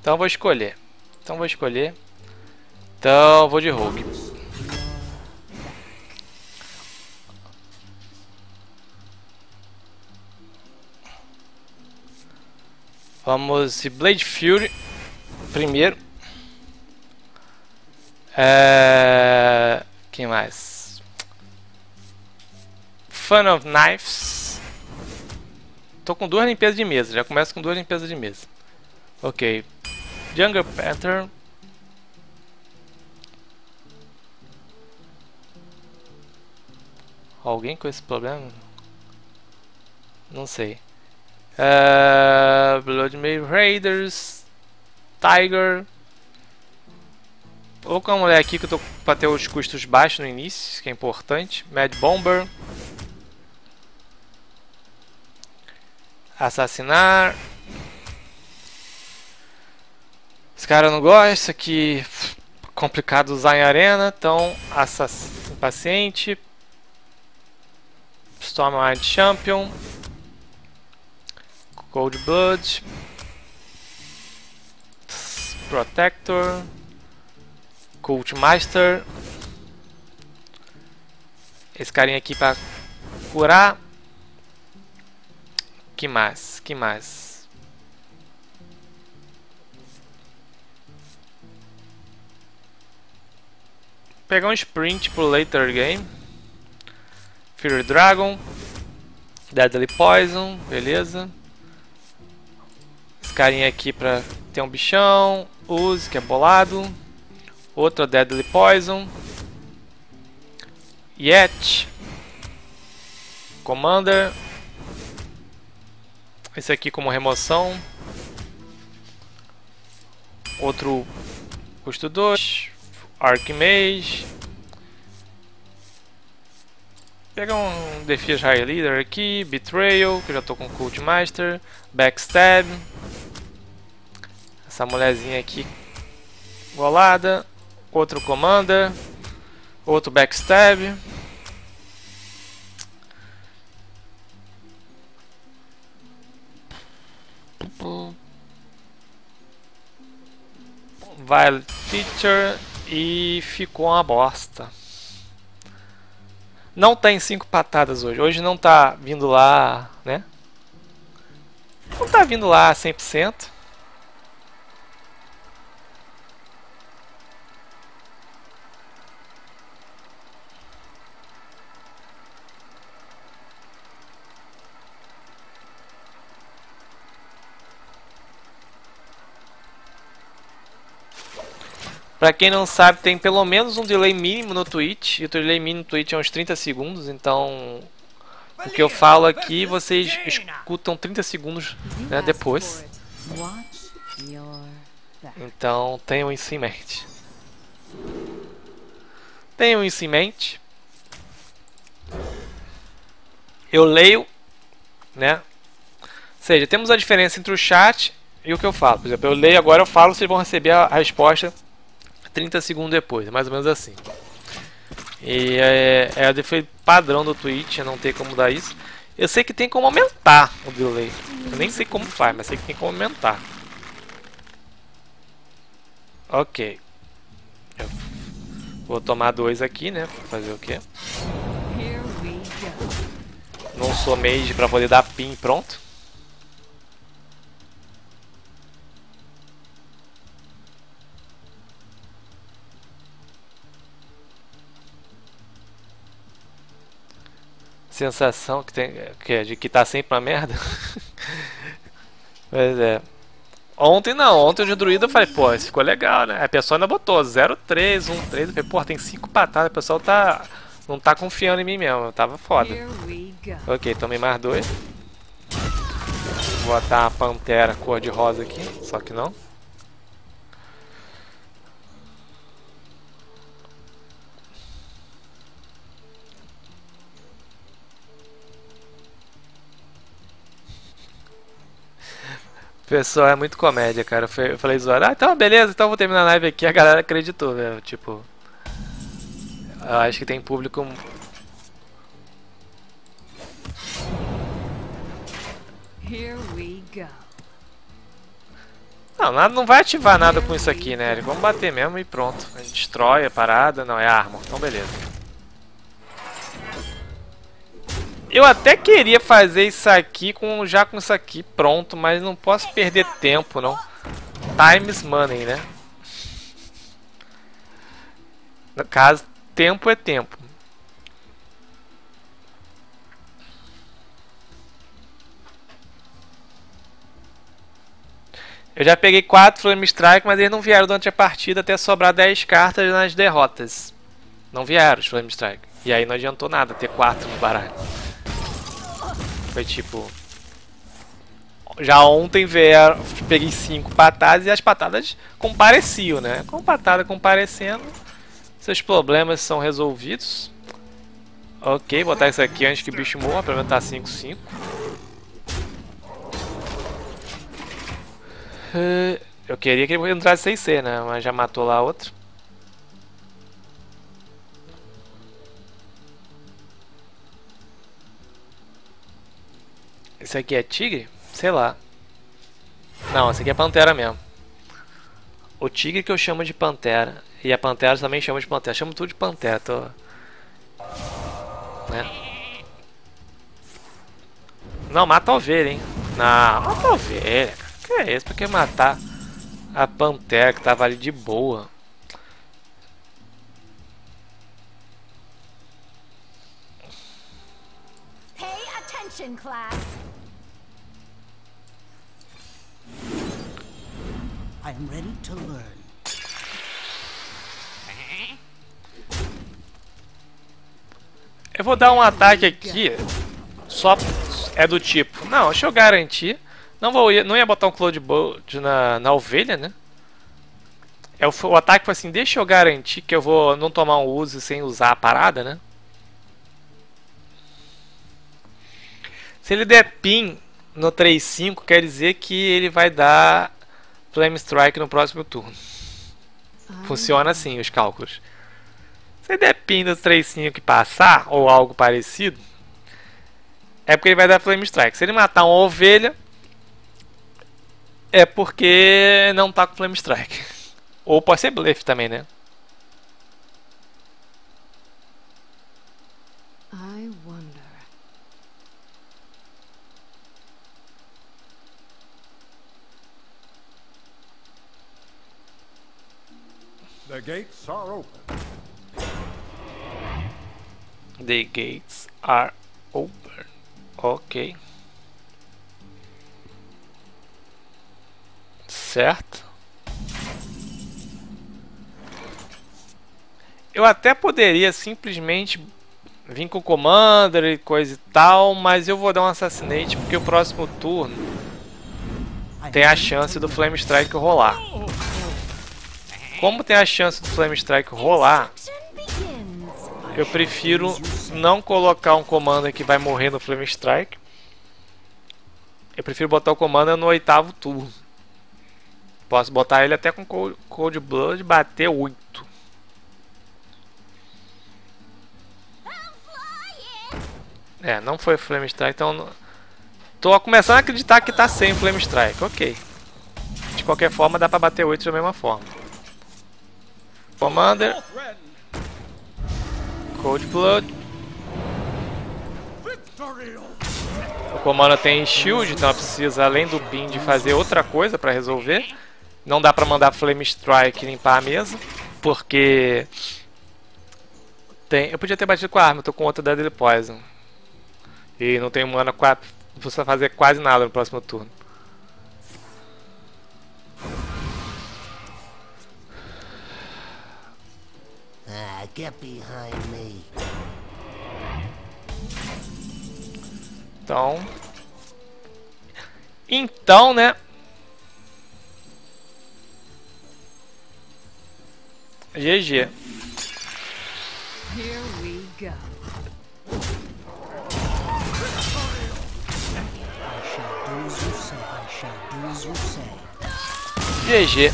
Então vou escolher. Então vou de Rogue. Vamos de Blade Fury primeiro. Quem mais? Fan of Knives. Tô com 2 limpezas de mesa. Já começo com 2 limpezas de mesa. Ok. Jungle Panther. Alguém com esse problema? Não sei. Bloodmade Raiders. Tiger. Vou com a mulher aqui que eu tô pra ter os custos baixos no início, que é importante. Mad Bomber. Assassinar. Esse cara não gosta, aqui complicado usar em arena, então Paciente. Stormwind Champion. Cold Blood. Protector. Cult Master. Esse carinha aqui pra curar. Que mais? Pegar um sprint pro later game. Fury Dragon. Deadly Poison, beleza. Esse carinha aqui pra ter um bichão. Use, que é bolado. Outro Deadly Poison. Yet. Commander. Esse aqui como remoção. Outro custo 2. Archmage. Pega um Defias High Leader aqui. Betrayal, que eu já tô com Cult Master. Backstab. Essa mulherzinha aqui bolada. Outro Commander. Outro Backstab. Violet Teacher. E ficou uma bosta. Não tem 5 patadas hoje. Hoje não tá vindo lá, né? Não tá vindo lá 100%. Pra quem não sabe, tem pelo menos um delay mínimo no Twitch. E o delay mínimo no Twitch é uns 30 segundos. Então, o que eu falo aqui, vocês escutam 30 segundos, né, depois. Então, tenham isso em mente. Eu leio, né? Ou seja, temos a diferença entre o chat e o que eu falo. Por exemplo, eu leio agora, eu falo, vocês vão receber a resposta 30 segundos depois, é mais ou menos assim. E é o defeito padrão do Twitch, não tem como mudar isso. Eu sei que tem como aumentar o delay. Eu nem sei como faz, mas sei que tem como aumentar. Ok. Eu vou tomar 2 aqui, né? Fazer o quê? Não sou mage pra poder dar pin pronto. Sensação que tem de que tá sempre uma merda. Pois é. Ontem o de druida eu falei, pô, isso ficou legal, né? A pessoa ainda botou 0-3, 1-3. Eu falei, pô, tem 5 patadas, o pessoal não tá confiando em mim mesmo, eu tava foda. Ok, tomei mais 2. Vou botar uma pantera cor de rosa aqui, só que não. Pessoal, é muito comédia, cara. Eu falei zoado, então beleza, então vou terminar a live aqui. A galera acreditou, velho. Tipo, eu acho que tem público. Não, não vai ativar nada com isso aqui, né, Eric? Vamos bater mesmo e pronto. A gente destrói a parada. Não, é armor. Então beleza. Eu até queria fazer isso aqui já com isso aqui pronto, mas não posso perder tempo, não. Time is money, né? No caso, tempo é tempo. Eu já peguei 4 Flame Strike, mas eles não vieram durante a partida até sobrar 10 cartas nas derrotas. Não vieram os Flame Strike. E aí não adiantou nada ter 4 no baralho. Foi tipo... Já ontem vieram, peguei 5 patadas e as patadas compareciam, né? Com patada comparecendo, seus problemas são resolvidos. Ok, botar isso aqui antes que o bicho morra, pelo menos tá 5-5. Eu queria que ele entrasse 6C, né? Mas já matou lá outro. Esse aqui é tigre? Sei lá. Não, esse aqui é pantera mesmo. O tigre que eu chamo de pantera. E a pantera também chama de pantera. Chamo tudo de pantera, tô... Né? Não, mata a ovelha, hein? Não, mata a ovelha. Que é isso? Por que matar a pantera que tava ali de boa? Pay attention, class. I am ready to learn. Eu vou dar um ataque aqui. Só é do tipo... Não, deixa eu garantir. Não ia botar um Cloud Bolt na ovelha, né? O ataque foi assim, deixa eu garantir que eu vou não tomar um uso sem usar a parada, né? Se ele der pin no 3-5, quer dizer que ele vai dar Flame Strike no próximo turno. Funciona assim os cálculos. Se ele der pin no 3-5 e passar, ou algo parecido, é porque ele vai dar Flame Strike. Se ele matar uma ovelha, é porque não tá com Flame Strike. Ou pode ser Bluff também, né? I wonder. The gates are open. The gates are open. Ok. Certo. Eu até poderia simplesmente vir com o Commander e coisa e tal, mas eu vou dar um Assassinate porque o próximo turno tem a chance do Flame Strike rolar. Como tem a chance do Flame Strike rolar, eu prefiro não colocar um Commander que vai morrer no Flame Strike. Eu prefiro botar o Commander no 8º turno. Posso botar ele até com Cold Blood e bater 8. É, não foi Flame Strike, então... Tô começando a acreditar que tá sem Flame Strike, ok. De qualquer forma, dá pra bater 8 da mesma forma. Commander. Cold Blood. O Commander tem shield, então precisa, além do pin, de fazer outra coisa pra resolver. Não dá pra mandar Flame Strike e limpar a mesa, porque... Eu podia ter batido com a arma, eu tô com outra Deadly Poison. E não tenho mana pra fazer quase nada no próximo turno. Get behind me. Então, né? GG. Here we go. GG.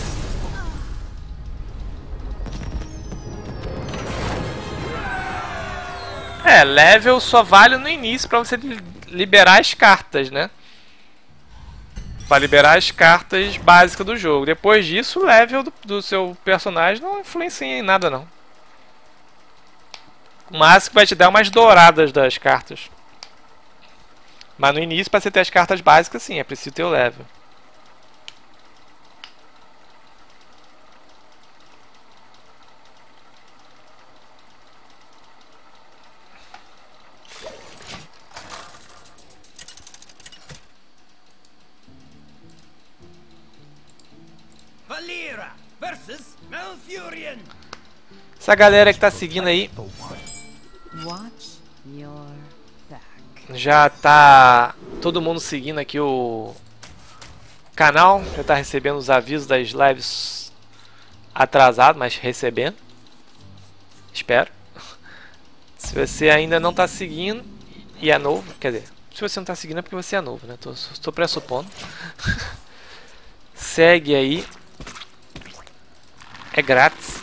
É, level só vale no início pra você liberar as cartas, né? para liberar as cartas básicas do jogo. Depois disso, o level do seu personagem não influencia em nada não. O máximo vai te dar umas douradas das cartas. Mas no início, para você ter as cartas básicas, sim, é preciso ter o level. Valera versus Malfurion. Essa galera que tá seguindo aí Watch your back. já tá todo mundo seguindo aqui o canal, já tá recebendo os avisos das lives atrasado, mas recebendo. Espero. Se você ainda não tá seguindo e é novo, quer dizer, se você não tá seguindo é porque você é novo, né? Tô pressupondo. Segue aí. É grátis.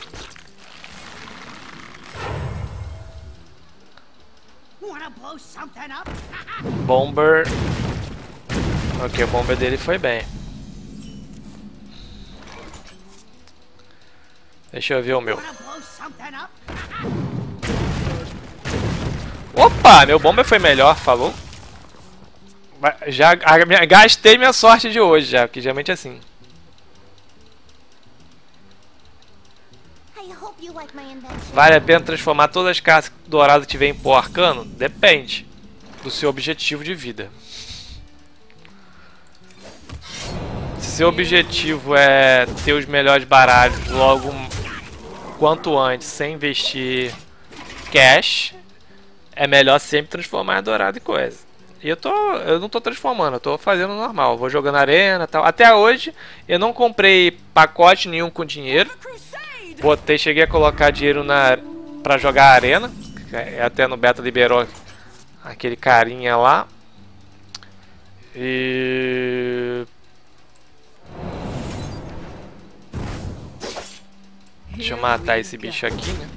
Wanna blow something up? Bomber. Ok, o bomber dele foi bem. Deixa eu ver o meu. Wanna blow something up? Opa, meu bomber foi melhor, falou. Já gastei minha sorte de hoje, já, que geralmente é assim. I hope you like my invention. Vale a pena transformar todas as cartas douradas que tiver em pó arcano? Depende do seu objetivo de vida. Se seu objetivo é ter os melhores baralhos logo quanto antes, sem investir cash, é melhor sempre transformar a dourada em coisa. E eu não tô transformando, eu tô fazendo normal. Vou jogando arena e tal. Até hoje eu não comprei pacote nenhum com dinheiro. Cheguei a colocar dinheiro pra jogar arena. Até no beta liberou aquele carinha lá. E... deixa eu matar esse bicho aqui, né?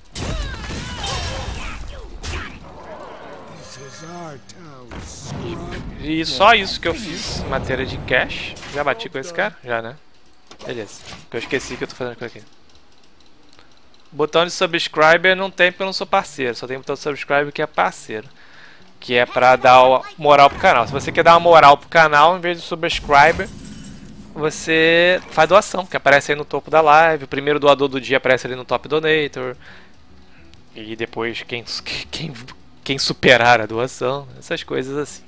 E só isso que eu fiz em matéria de cash. Já bati com esse cara? Já, né? Beleza. Que eu esqueci que eu tô fazendo com aqui. Botão de subscriber não tem porque eu não sou parceiro. Só tem botão de subscribe que é parceiro. Que é pra dar moral pro canal. Se você quer dar uma moral pro canal, em vez de subscriber, você faz doação, que aparece aí no topo da live. O primeiro doador do dia aparece ali no top donator. E depois quem superar a doação. Essas coisas assim.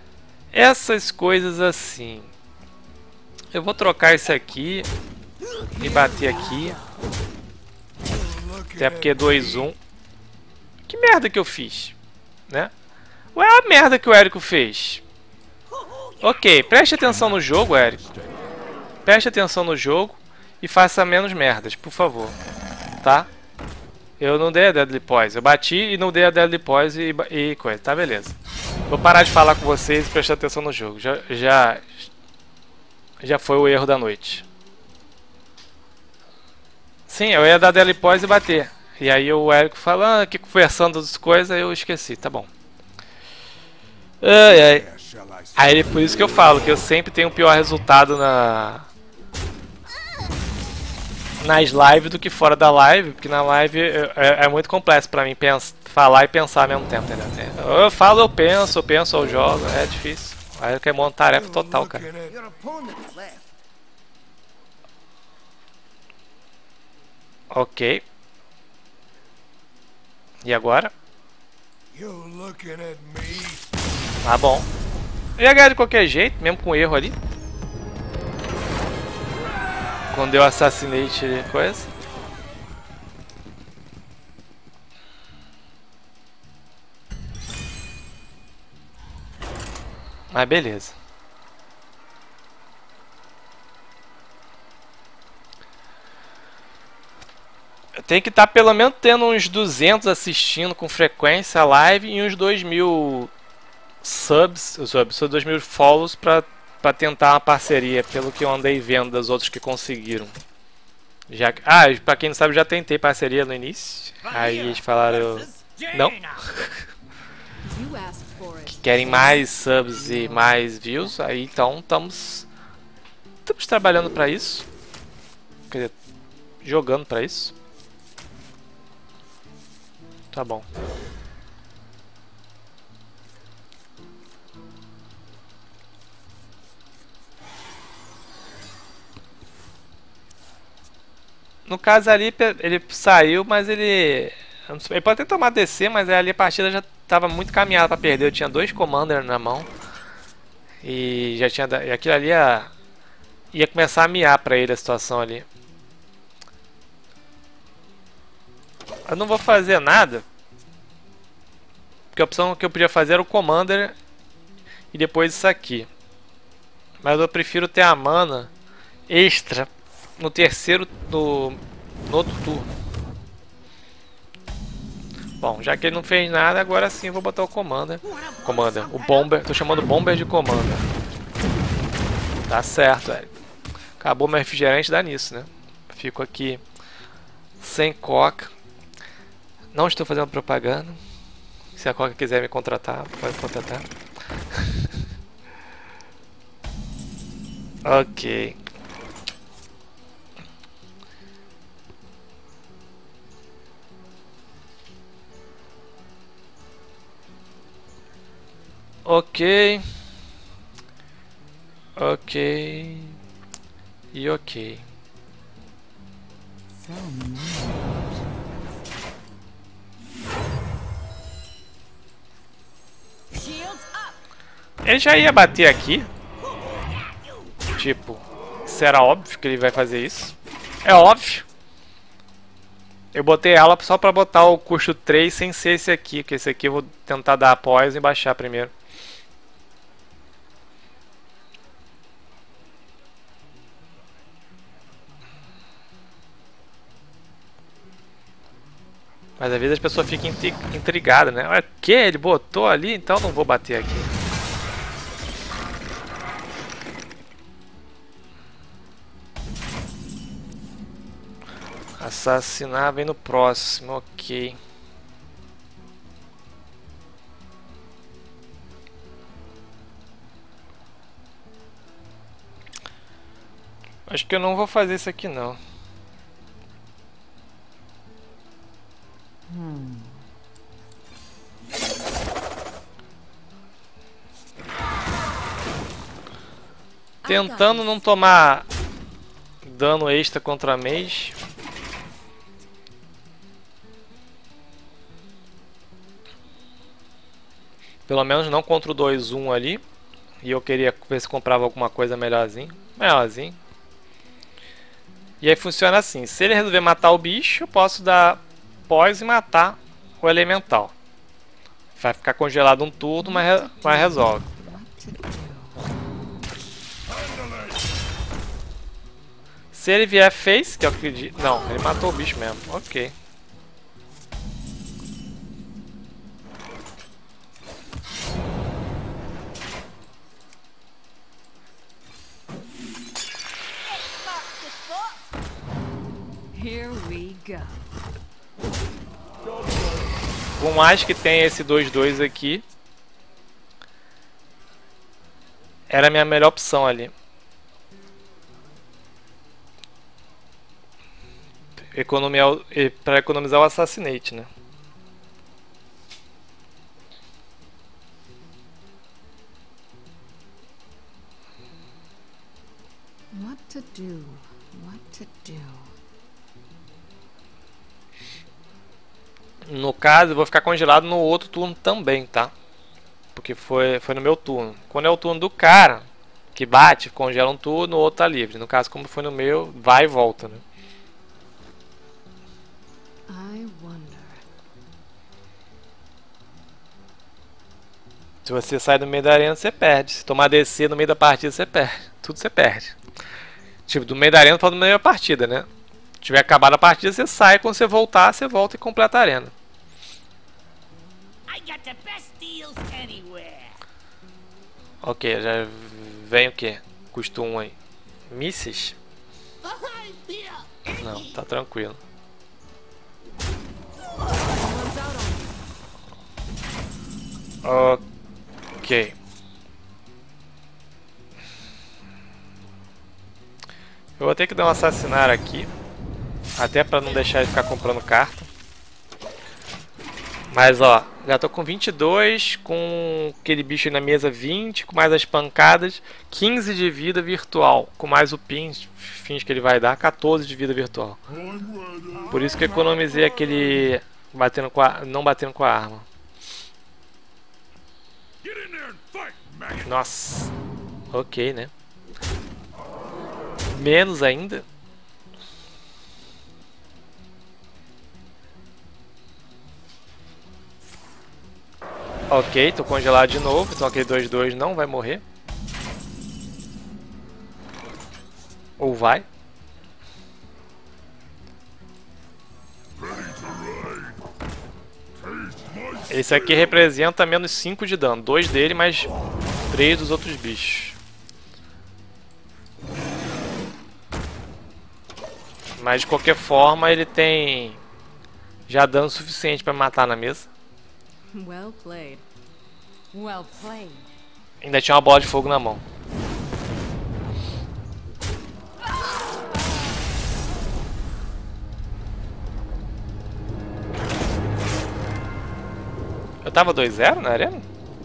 Eu vou trocar esse aqui e bater aqui. Até porque é 2-1. Que merda que eu fiz, né? Ué, a merda que o Érico fez. Ok, preste atenção no jogo, Érico. Preste atenção no jogo e faça menos merdas, por favor. Tá? Eu não dei a Deadly Poise. Eu bati e não dei a Deadly Poise e coisa. Tá, beleza. Vou parar de falar com vocês e prestar atenção no jogo. Já foi o erro da noite. Sim, eu ia dar Deadly Poise e bater. E aí o Érico falando aqui, conversando das coisas, eu esqueci. Tá bom. Aí por isso que eu falo que eu sempre tenho um pior resultado nas lives do que fora da live, porque na live é muito complexo pra mim falar e pensar ao mesmo tempo, entendeu? Eu falo, eu penso, eu jogo, é difícil. Aí eu quero montar tarefa total, cara. Your opponent left. Ok. E agora? Tá bom. Eu ia ganhar de qualquer jeito, mesmo com erro ali. Quando eu assassinate coisa. Mas beleza. Tem que estar pelo menos tendo uns 200 assistindo com frequência a live e uns 2.000 subs, 2.000 follows pra tentar uma parceria, pelo que eu andei vendo das outros que conseguiram. Pra quem não sabe, eu já tentei parceria no início. Aí eles falaram não. You asked for it. querem mais subs e mais views, aí então estamos trabalhando para isso. Quer dizer, jogando para isso. Tá bom. No caso ali, ele saiu, mas ele pode até tomar DC, mas ali a partida já estava muito caminhada para perder. Eu tinha 2 Commander na mão. E já tinha. E aquilo ali ia começar a miar para ele a situação ali. Eu não vou fazer nada. Porque a opção que eu podia fazer era o Commander e depois isso aqui. Mas eu prefiro ter a mana extra no terceiro, no outro turno. Bom, já que ele não fez nada, agora sim eu vou botar o Commander. O Bomber, tô chamando Bomber de Commander. Tá certo, velho. Acabou meu refrigerante, dá nisso, né? Fico aqui sem Coca. Não estou fazendo propaganda. Se a Coca quiser me contratar, pode contratar. Ok. Ok. Ok. E ok. So many. Shields up. Ele já ia bater aqui. Tipo, isso era óbvio que ele vai fazer isso. É óbvio. Eu botei ela só pra botar o custo 3 sem ser esse aqui. Porque esse aqui eu vou tentar dar poison e baixar primeiro. Mas às vezes as pessoas ficam intrigadas, né? Olha, o que? Ele botou ali, então não vou bater aqui. Assassinar vem no próximo, ok. Acho que eu não vou fazer isso aqui não. Tentando não tomar dano extra contra a mage. Pelo menos não contra o 2-1 ali. E eu queria ver se comprava alguma coisa melhorzinho. E aí funciona assim. Se ele resolver matar o bicho, eu posso dar pós e matar o elemental. Vai ficar congelado um turno, mas resolve. Se ele vier face, que eu acredito... Não, ele matou o bicho mesmo. Ok. Here we go. Por mais que tenha esse 2-2 aqui, era a minha melhor opção ali. Para economizar o Assassinate, né? What to do? What to do? No caso, eu vou ficar congelado no outro turno também, tá? Porque foi no meu turno. Quando é o turno do cara que bate, congela um turno, o outro tá livre. No caso, como foi no meu, vai e volta, né? I wonder. Se você sai do meio da arena, você perde. Se tomar DC no meio da partida, você perde. Tudo você perde. Tipo, do meio da arena para do meio da partida, né? Se tiver acabado a partida, você sai. Quando você voltar, você volta e completa a arena. I got the best deals anywhere. Ok, já vem o que? Custo 1 aí. Misses? Não, tá tranquilo. Ok. Eu vou ter que dar um assassinar aqui. Até pra não deixar ele ficar comprando carta. Mas ó, já tô com 22, com aquele bicho aí na mesa 20, com mais as pancadas, 15 de vida virtual, com mais o fins que ele vai dar, 14 de vida virtual. Por isso que eu economizei aquele não batendo com a arma. Nossa, ok, né? Menos ainda. Ok, tô congelado de novo, então aquele 2-2 não vai morrer. Ou vai? Esse aqui representa menos 5 de dano. 2 dele, mais 3 dos outros bichos. Mas de qualquer forma ele tem já dano suficiente para matar na mesa. Well played. Well played. Ainda tinha uma bola de fogo na mão. Eu tava 2-0 na arena?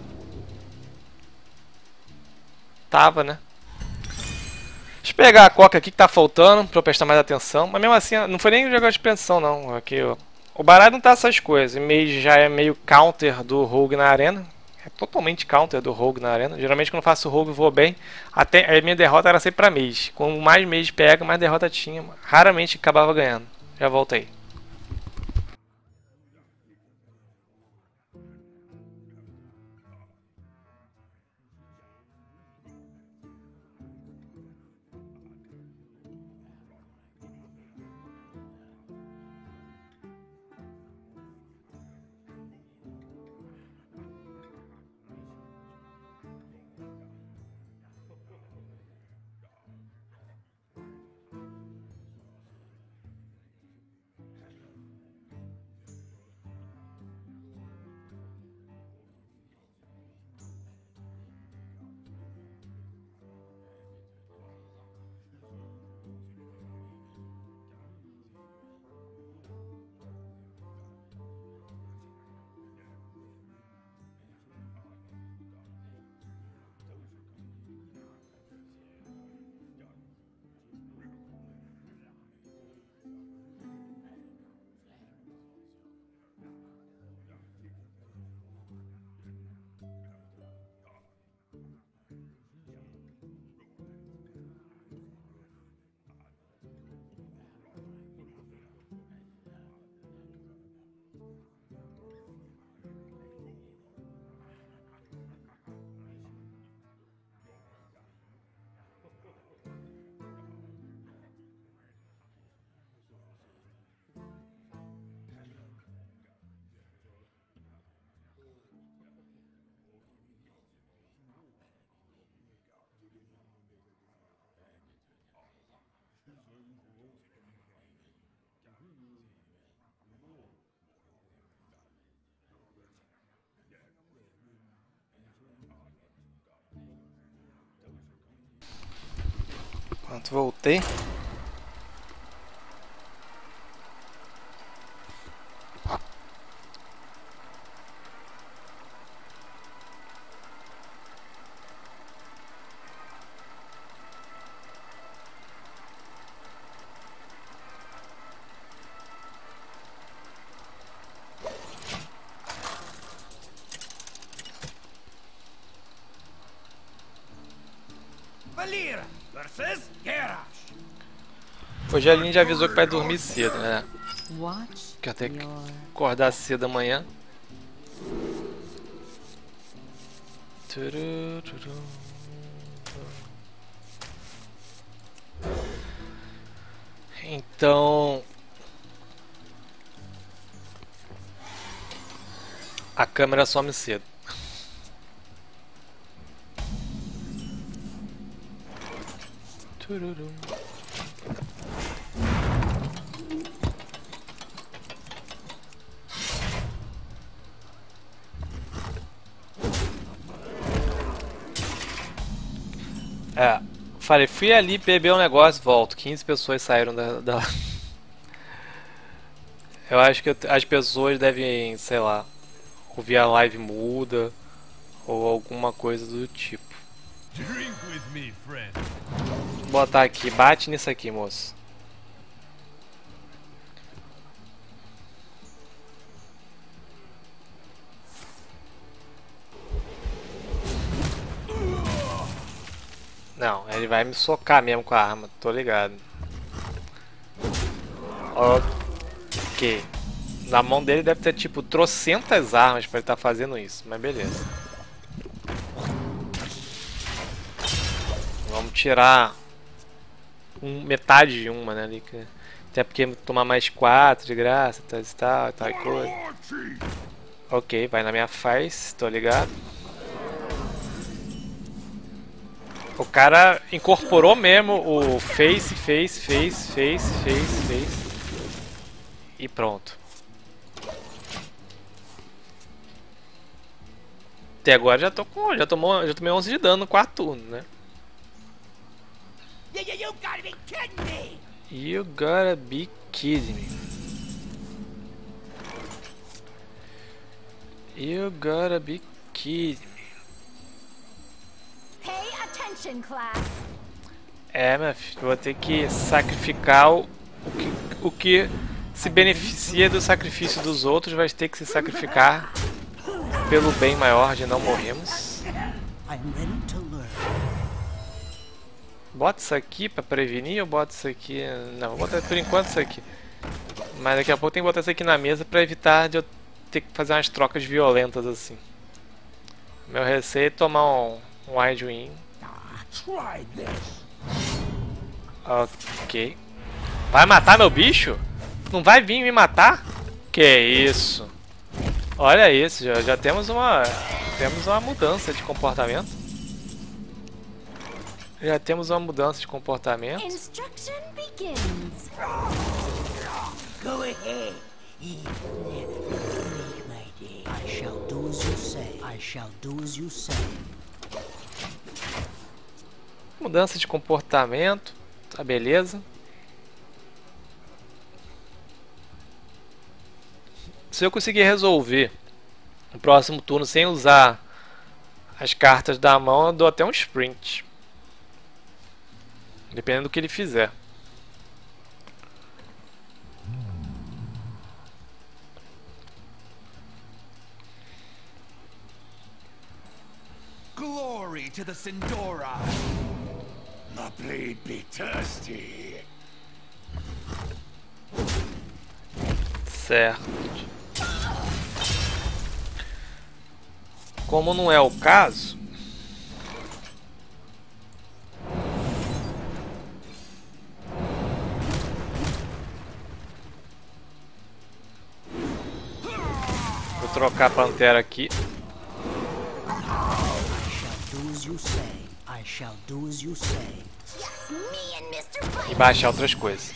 Tava, né? Deixa eu pegar a coca aqui que tá faltando pra eu prestar mais atenção. Mas mesmo assim, não foi nem jogar de pensão não. Aqui, ó. O baralho não tá essas coisas. Mage já é meio counter do Rogue na arena. É totalmente counter do Rogue na arena. Geralmente quando eu faço Rogue eu vou bem. Até a minha derrota era sempre pra Mage. Quanto mais Mage pega, mais derrota tinha. Raramente acabava ganhando. Já volto aí. Pronto, voltei. Valira versus Garrosh. Hoje a Aline já avisou que vai dormir cedo, né? Watch Que eu tenho que your acordar cedo amanhã. Então a câmera some cedo. É, falei, fui ali beber um negócio e volto. 15 pessoas saíram da... Eu acho que as pessoas devem, sei lá, ouvir a live muda ou alguma coisa do tipo. Drink with me, friend. Vou botar aqui, bate nisso aqui, moço. Não, ele vai me socar mesmo com a arma, tô ligado. Ok. Na mão dele deve ter tipo trocentas armas pra ele estar fazendo isso, mas beleza. Vamos tirar metade de uma, né? Ali, até porque tomar mais 4 de graça, tal e coisa. Ok, vai na minha face, tô ligado. O cara incorporou mesmo o face. E pronto. Até agora já tomei 11 de dano no quarto turno, né? You gotta be kidding me! You gotta be kidding me. You gotta be kidding me. Pay attention, class. É, meu filho, vou ter que sacrificar o que se beneficia do sacrifício dos outros, vai ter que se sacrificar pelo bem maior de não morrermos. Bota isso aqui pra prevenir ou bota isso aqui? Não, vou botar por enquanto isso aqui. Mas daqui a pouco tem que botar isso aqui na mesa pra evitar de eu ter que fazer umas trocas violentas assim. Meu receio é tomar um wide win. Ok. Vai matar meu bicho? Não vai vir me matar? Que isso? Olha isso, já temos uma mudança de comportamento. Já temos uma mudança de comportamento. Instruction begins. Go ahead. I shall do as you say. I shall do as you say. Mudança de comportamento. Tá, beleza. Se eu conseguir resolver no próximo turno sem usar as cartas da mão, eu dou até um sprint. Dependendo do que ele fizer. Glory to the Sindora. The blade be thirsty. Certo. Como não é o caso, vou trocar a pantera aqui. I shall do as you say. Me and Mr. Blake. E baixar outras coisas.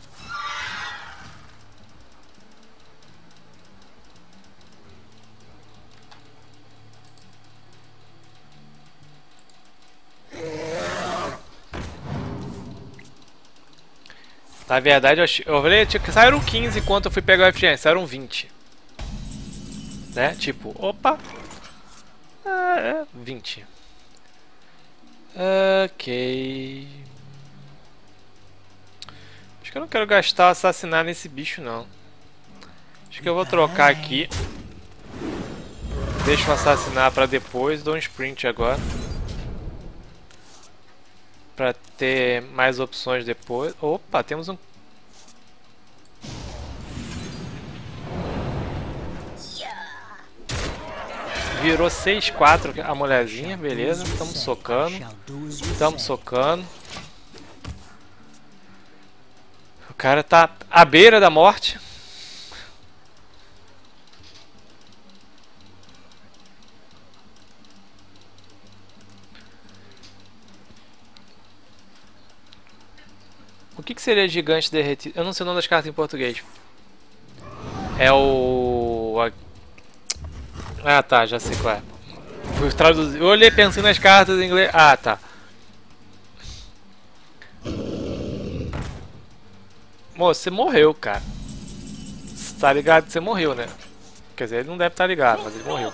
Na verdade, eu falei que saíram 15 enquanto eu fui pegar o FGN, saíram 20. Né? Tipo, opa. 20. Ok. Acho que eu não quero gastar assassinar nesse bicho, não. Acho que eu vou trocar aqui. Deixa eu assassinar pra depois. Dou um sprint agora. Pra ter mais opções depois. Opa, temos um... Virou 6-4 a mulherzinha, beleza. Estamos socando. Estamos socando. O cara tá à beira da morte. O que seria gigante derretido? Eu não sei o nome das cartas em português. É o... Ah tá, já sei qual é. Eu olhei pensando nas cartas em inglês. Ah tá. Moço, você morreu, cara. Você tá ligado que você morreu, né? Quer dizer, ele não deve estar ligado, mas ele morreu.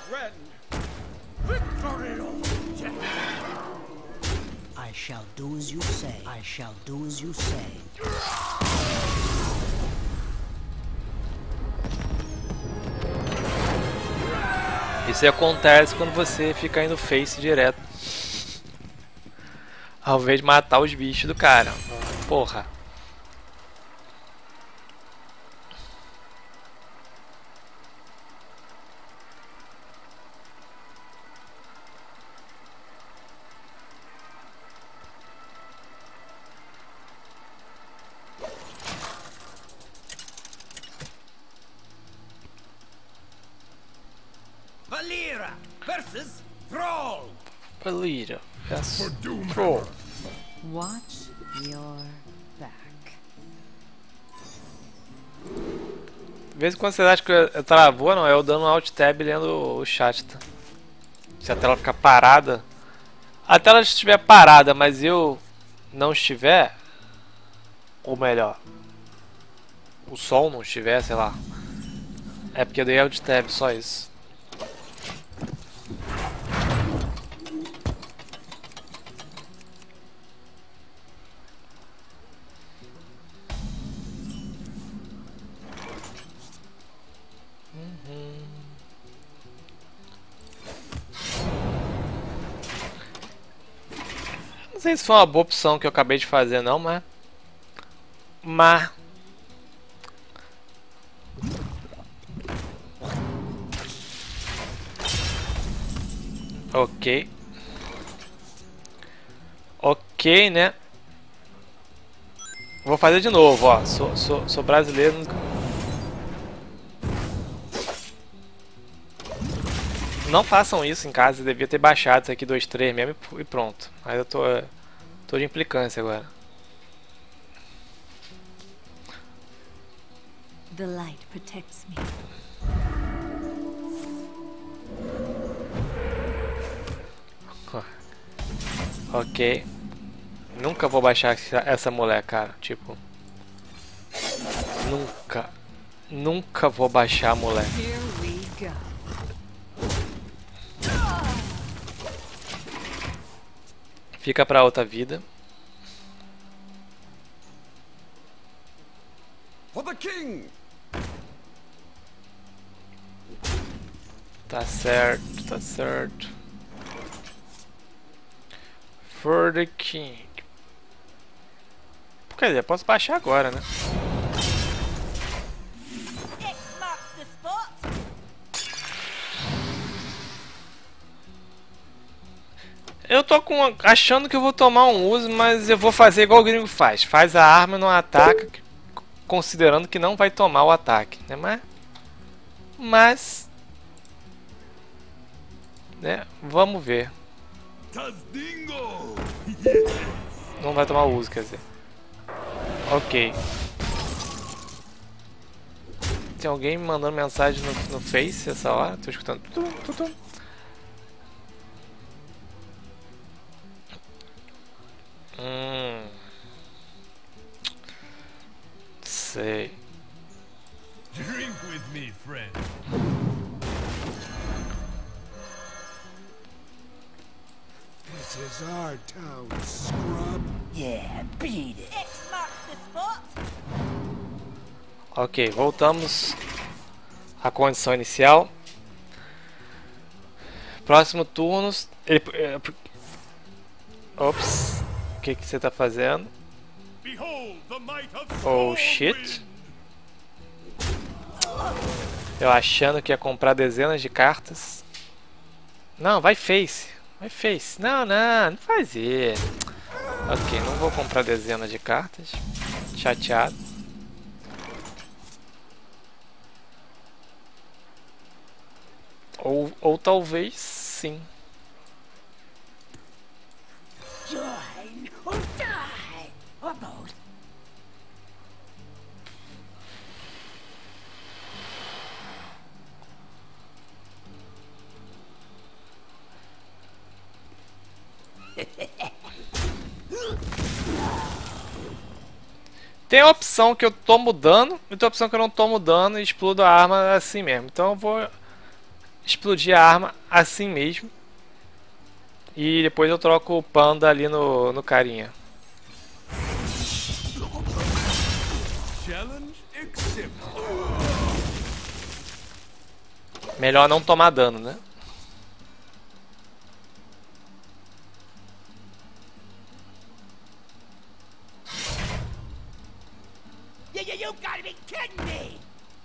I shall do as you say. I shall do as you say. Isso acontece quando você fica indo face direto. Ao invés de matar os bichos do cara. Porra. Valera versus Thrall. Valera versus Thrall. Watch your back. De vez em quando você acha que eu travou, não, é eu dando Alt Tab lendo o chat, tá? Se a tela ficar parada. A tela estiver parada, mas eu não estiver, ou melhor, o som não estiver, sei lá. É porque eu dei Alt Tab, só isso. Não sei se foi uma boa opção que eu acabei de fazer não, mas... Ok. Ok, né? Vou fazer de novo, ó. Sou brasileiro. Não façam isso em casa, eu devia ter baixado isso aqui 2.3 mesmo e pronto. Mas eu tô de implicância agora. The light protects me. Ok. Nunca vou baixar essa mulher, cara. Tipo. Nunca vou baixar a mulher. Here we go. Fica pra outra vida. For the king! Tá certo, tá certo. For the king. Quer dizer, posso baixar agora, né? X marks the spot. Eu tô achando que eu vou tomar um uso, mas eu vou fazer igual o gringo faz. Faz a arma e não ataca, considerando que não vai tomar o ataque, né? Mas né? Vamos ver. Tazdingo! Não vai tomar o uso, quer dizer. Ok. Tem alguém me mandando mensagem no Face essa hora? Tô escutando. Tutum. Sei. Drink with me, friend. This is our town, scrub. Yeah, beat it. X marks the spot. Ok, voltamos à condição inicial. Próximo turno. Ops. O que você tá fazendo? Behold the might of Oh shit. Eu achando que ia comprar dezenas de cartas. Não, vai face. Vai face. Não faz isso. Ok, não vou comprar dezenas de cartas. Chateado. Ou talvez sim. Join or die. Or both. Tem a opção que eu tô mudando e tem a opção que eu não tô mudando e explodo a arma assim mesmo. Então eu vou explodir a arma assim mesmo. E depois eu troco o panda ali no carinha. Challenge accepted. Melhor não tomar dano, né? You gotta be kidding me!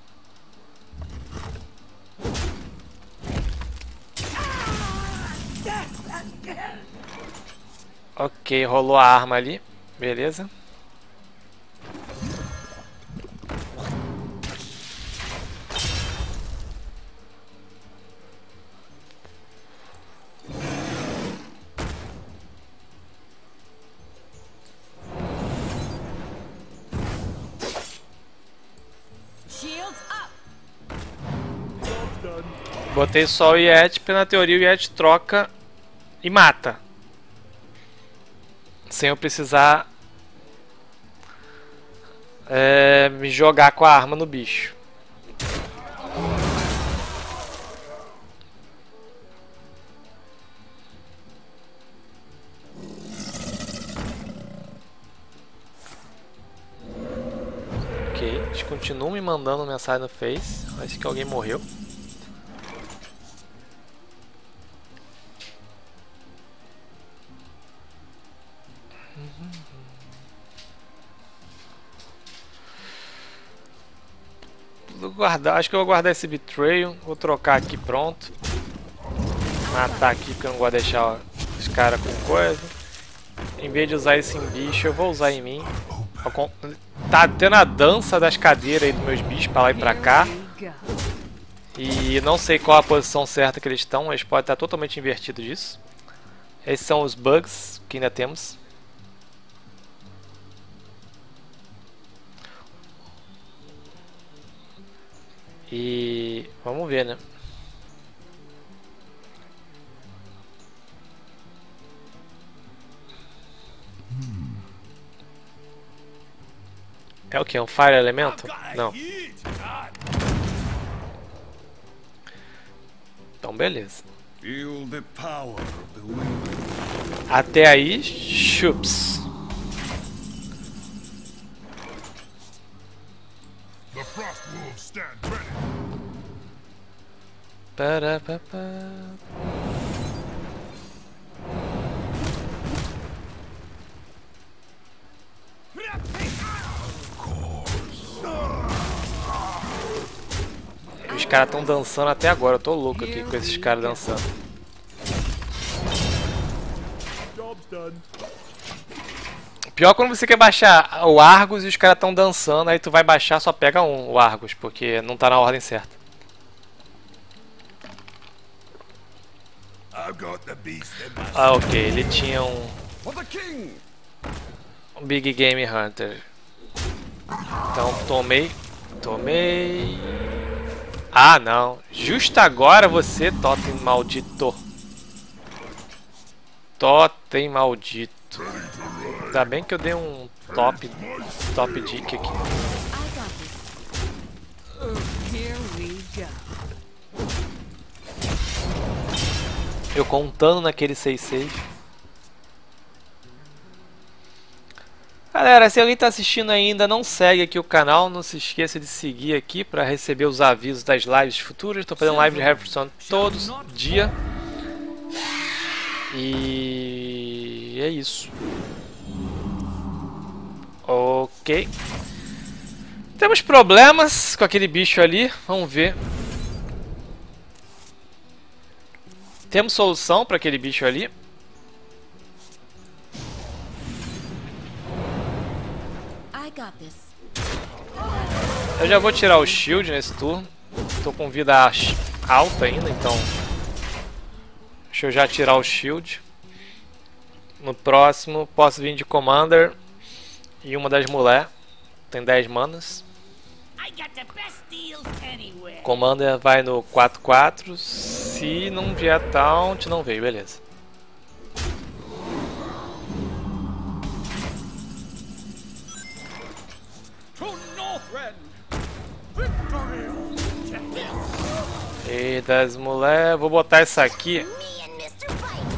Ok, rolou a arma ali. Beleza. Shields up! Botei só o Yeti, porque na teoria o Yeti troca e mata. Sem eu precisar me jogar com a arma no bicho. Ok, eles continuam me mandando mensagem no Face. Acho que alguém morreu. Vou guardar, acho que eu vou guardar esse Betrayal. Vou trocar aqui, pronto. Matar aqui porque eu não gosto de deixar os caras com coisa. Em vez de usar esse em bicho, eu vou usar em mim. Tá tendo a dança das cadeiras aí dos meus bichos pra lá e pra cá. Here we go. E não sei qual a posição certa que eles estão. Eles podem estar totalmente invertidos disso. Esses são os bugs que ainda temos. E vamos ver, né? É o que? É um Fire Elemento? Não. Então beleza. Feel the power of the wind. Até aí, chups. The Frost Wolves stand ready. Parapapá. Os caras estão dançando até agora. Eu tô louco aqui com esses caras dançando. Job's done. Pior quando você quer baixar o Argus e os caras estão dançando. Aí tu vai baixar, só pega o Argus, porque não tá na ordem certa. I've got the beast in my Ah, ok. Ele tinha um For the king! Big Game Hunter. Então tomei. Ah, não. Justo agora você, totem maldito. Totem maldito. Ainda bem que eu dei um top dick aqui. I got this. Here we go. Eu contando naquele 6-6. Galera, se alguém está assistindo ainda, não segue aqui o canal, não se esqueça de seguir aqui para receber os avisos das lives futuras. Estou fazendo live de Hearthstone todos dia. E é isso. Ok. Temos problemas com aquele bicho ali, vamos ver. Temos solução para aquele bicho ali. I got this. Eu já vou tirar o shield nesse turno. Tô com vida alta ainda, então deixa eu já tirar o shield. No próximo posso vir de Commander e uma das mulher. Tem 10 manas. I got the best deals anywhere. Commander vai no 4/4. Se não vier taunt, não veio, beleza. das mulheres. Vou botar essa aqui Me and Mr.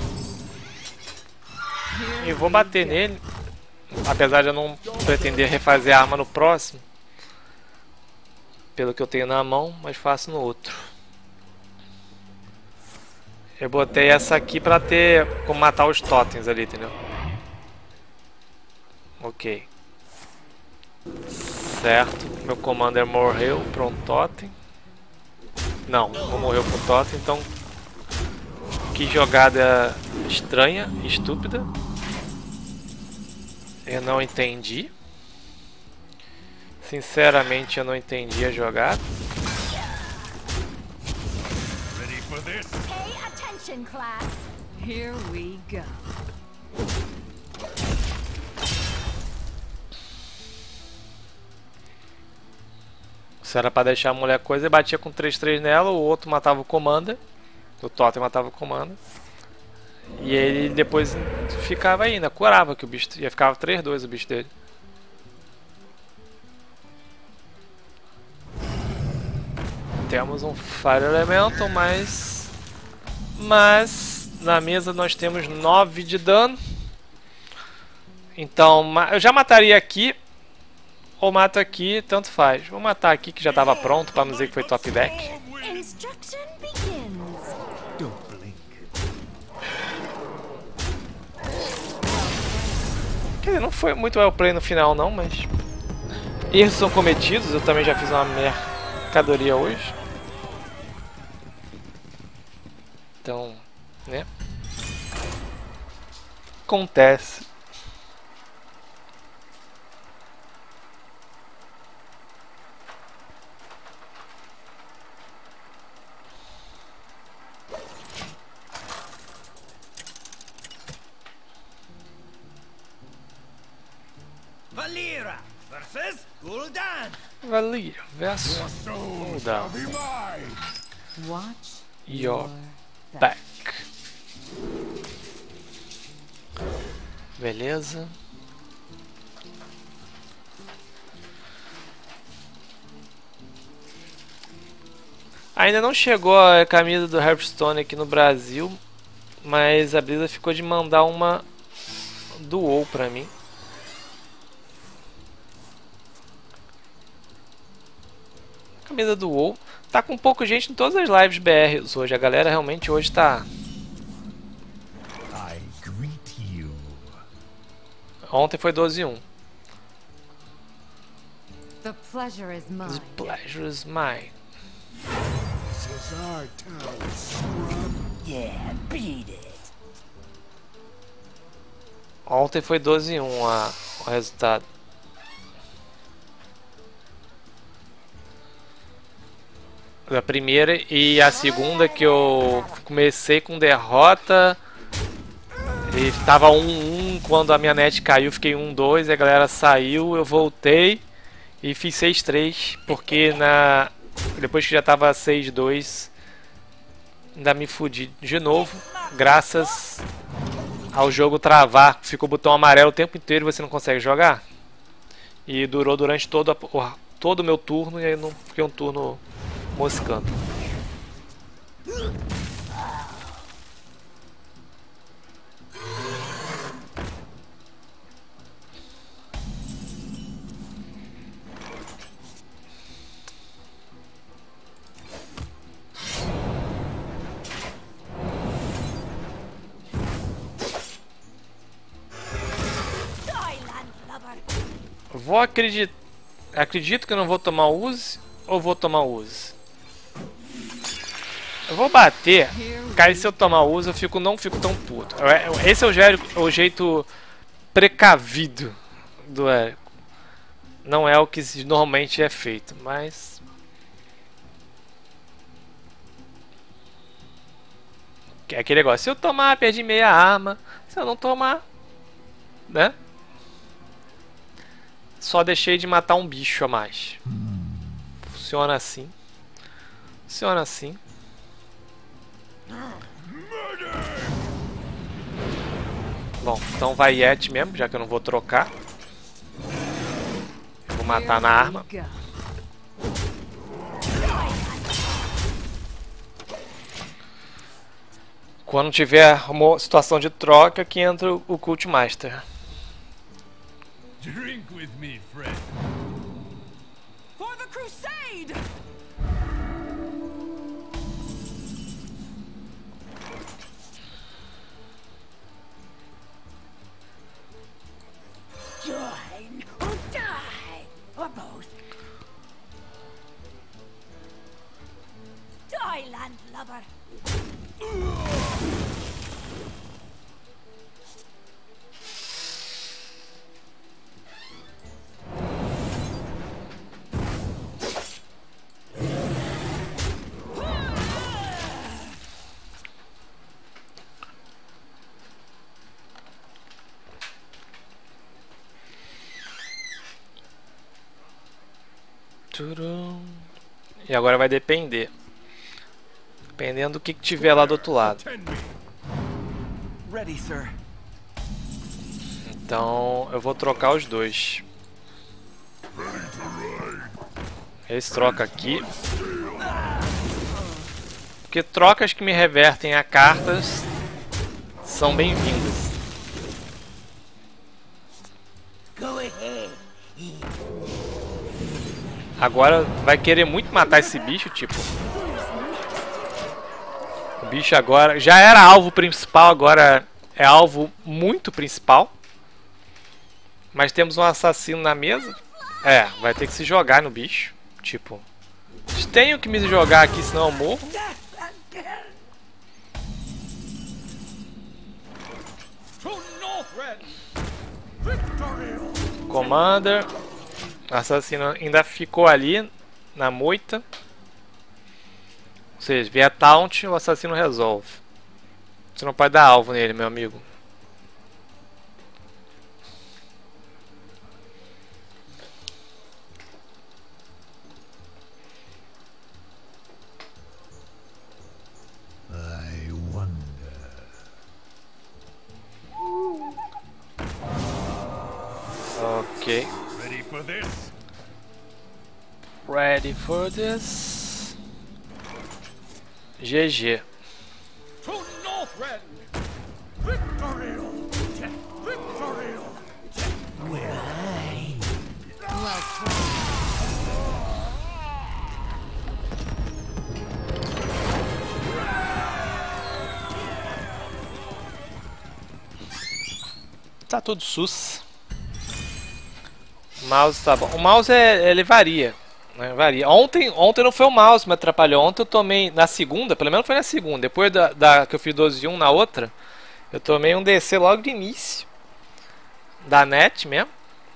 Bite. e vou bater nele. Apesar de eu não pretender refazer a arma no próximo. Pelo que eu tenho na mão, mas faço no outro. Eu botei essa aqui pra ter como matar os totens ali, entendeu? Ok. Certo. Meu commander morreu pra um totem. Não morreu pro totem, então... Que jogada estranha, estúpida. Eu não entendi. Sinceramente, eu não entendi a jogada. Ready for this? Pay attention, class. Here we go. Se era pra deixar a mulher coisa, eu batia com 3-3 nela, o outro matava o commander. O totem matava o commander. E ele depois ficava ainda, curava que o bicho ia ficar 3-2 o bicho dele. Temos um Fire Elemental, mas na mesa nós temos 9 de dano. Então eu já mataria aqui ou mato aqui, tanto faz. Vou matar aqui que já estava pronto para não dizer que foi top deck. Instruction begins. Don't blink. Quer dizer, não foi muito well play no final não, mas erros são cometidos. Eu também já fiz uma mercadoria hoje. Então, né? Acontece. Valera versus Gul'dan. Valir versus Gul'dan. Be mine. Watch Your back. Beleza. Ainda não chegou a camisa do Hearthstone aqui no Brasil, mas a Blizzard ficou de mandar uma do WoW pra mim. Camisa do WoW. Tá com pouco gente em todas as lives BR hoje. A galera realmente hoje tá... I greet you. Ontem foi 12-1. the pleasure is The mine. pleasure is mine. This is our town, scrub. Yeah, beat it. Ontem foi 12-1 o resultado. A primeira e a segunda que eu comecei com derrota. E tava 1-1 quando a minha net caiu, fiquei 1-2, a galera saiu, eu voltei e fiz 6-3, porque depois que já tava 6-2, ainda me fudi de novo, graças ao jogo travar, fica o botão amarelo o tempo inteiro e você não consegue jogar. E durou durante todo o meu turno e aí não fiquei um turno moscando. Vou acredito que eu não vou tomar use ou vou tomar use. Eu vou bater, cara, se eu tomar use eu não fico tão puto. Esse é o jeito precavido do Érico. Não é o que normalmente é feito, mas... É aquele negócio, se eu tomar, perdi meia arma. Se eu não tomar, né? Só deixei de matar um bicho a mais. Funciona assim. Funciona assim. Bom, então vai Yeti mesmo, já que eu não vou trocar. Eu vou matar na arma. Go. Quando tiver uma situação de troca, que entra o Cult Master. Drink with me, friend. For the crusade! Join or die, or both. Die, landlubber. Turum. E agora vai depender. Dependendo do que tiver lá do outro lado. Ready, sir. Então eu vou trocar os dois. Esse troca aqui. Porque trocas que me revertem a cartas são bem-vindas. Go ahead. Agora vai querer muito matar esse bicho, tipo. O bicho agora já era alvo principal, agora é alvo muito principal. Mas temos um assassino na mesa. É, vai ter que se jogar no bicho. Tipo, tenho que me jogar aqui, senão eu morro. Commander. O assassino ainda ficou ali na moita. Ou seja, vier taunt, o assassino resolve. Você não pode dar alvo nele, meu amigo. I wonder. Ok. Ready for this? Ready for this. GG. To Northrend! Victorial! Victorial! Well played. Tá tudo sus. O mouse tá bom. O mouse ele varia, né? Varia. Ontem não foi o mouse que me atrapalhou. Ontem eu tomei na segunda, pelo menos foi na segunda. Depois da que eu fiz 12-1 na outra, eu tomei um DC logo de início. Da net mesmo.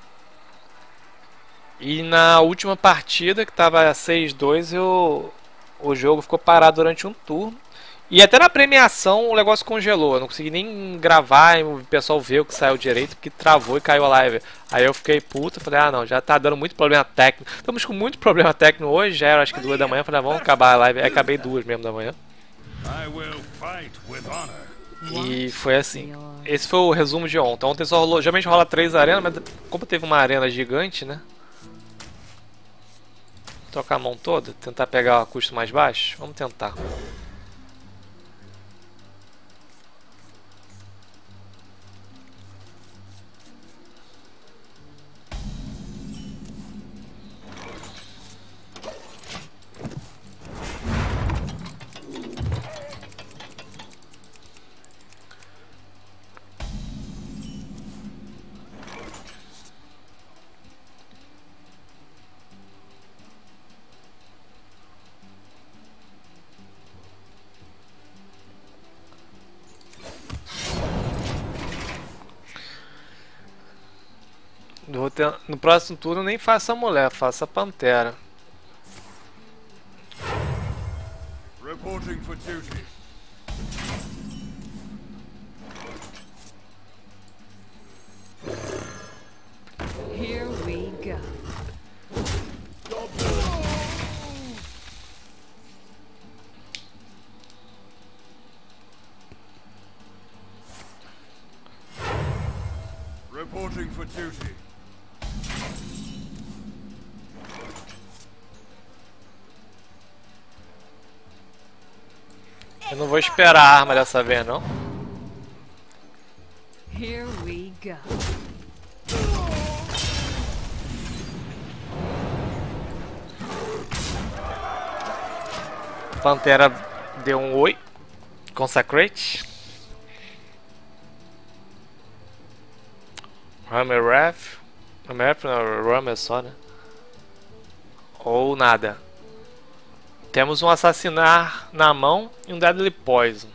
E na última partida, que tava 6-2, o jogo ficou parado durante um turno. E até na premiação o negócio congelou. Eu não consegui nem gravar e o pessoal ver o que saiu direito, porque travou e caiu a live. Aí eu fiquei puto, falei, ah não, já tá dando muito problema técnico. Estamos com muito problema técnico hoje, já era acho que 2 da manhã. Falei, ah, vamos acabar a live. Aí acabei 2 mesmo da manhã. I will fight with honor. E foi assim. Esse foi o resumo de ontem. Ontem só rolou, geralmente rola 3 arenas, mas como teve uma arena gigante, né? Trocar a mão toda, tentar pegar o custo mais baixo. Vamos tentar. No próximo turno nem faça a mulher, faça a pantera. Reporting for duty. Here we go. Reporting for duty. Eu não vou esperar a arma dessa vez, não. Here we go. Pantera deu um oi. Consecrate. Hammer Ref. Hammer Ref não, Hammer só, né? Ou nada. Temos um assassinar na mão e um Deadly Poison.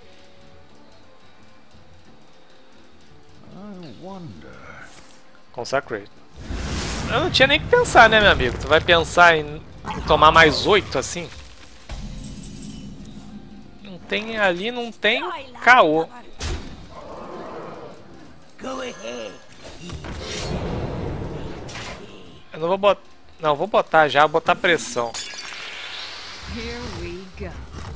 Consecrate. Eu não tinha nem que pensar, né, meu amigo? Tu vai pensar em tomar mais 8 assim? Não tem ali, não tem caô. Eu não vou botar. Não, vou botar já, vou botar pressão. Here we go.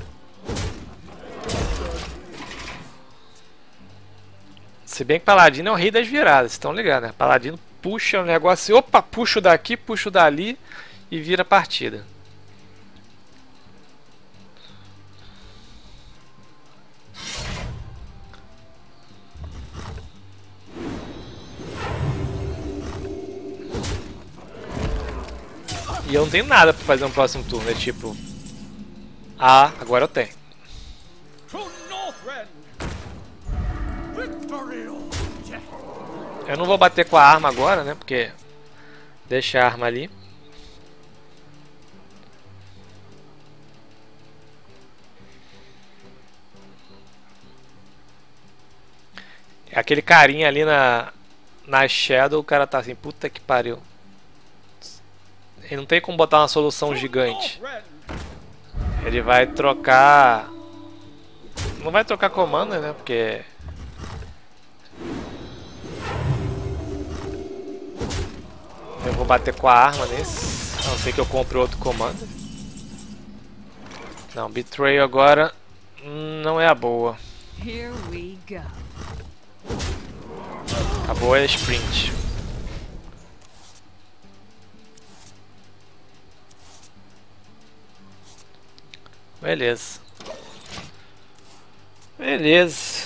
Se bem que Paladino é o rei das viradas, estão ligados, né? Paladino puxa o negócio, opa, puxo daqui, puxo dali e vira a partida. E eu não tenho nada pra fazer no próximo turno, é tipo... Ah, agora eu tenho. To Northrend. Victorial death. Eu não vou bater com a arma agora, né? Porque... Deixa a arma ali. Aquele carinha ali na Shadow, o cara tá assim, puta que pariu. Ele não tem como botar uma solução gigante. Ele vai trocar... Não vai trocar comando, né? Porque... Eu vou bater com a arma nesse. A não ser que eu compre outro comando. Não, Betrayal agora não é a boa. Here we go. A boa é a Sprint. Beleza. Beleza.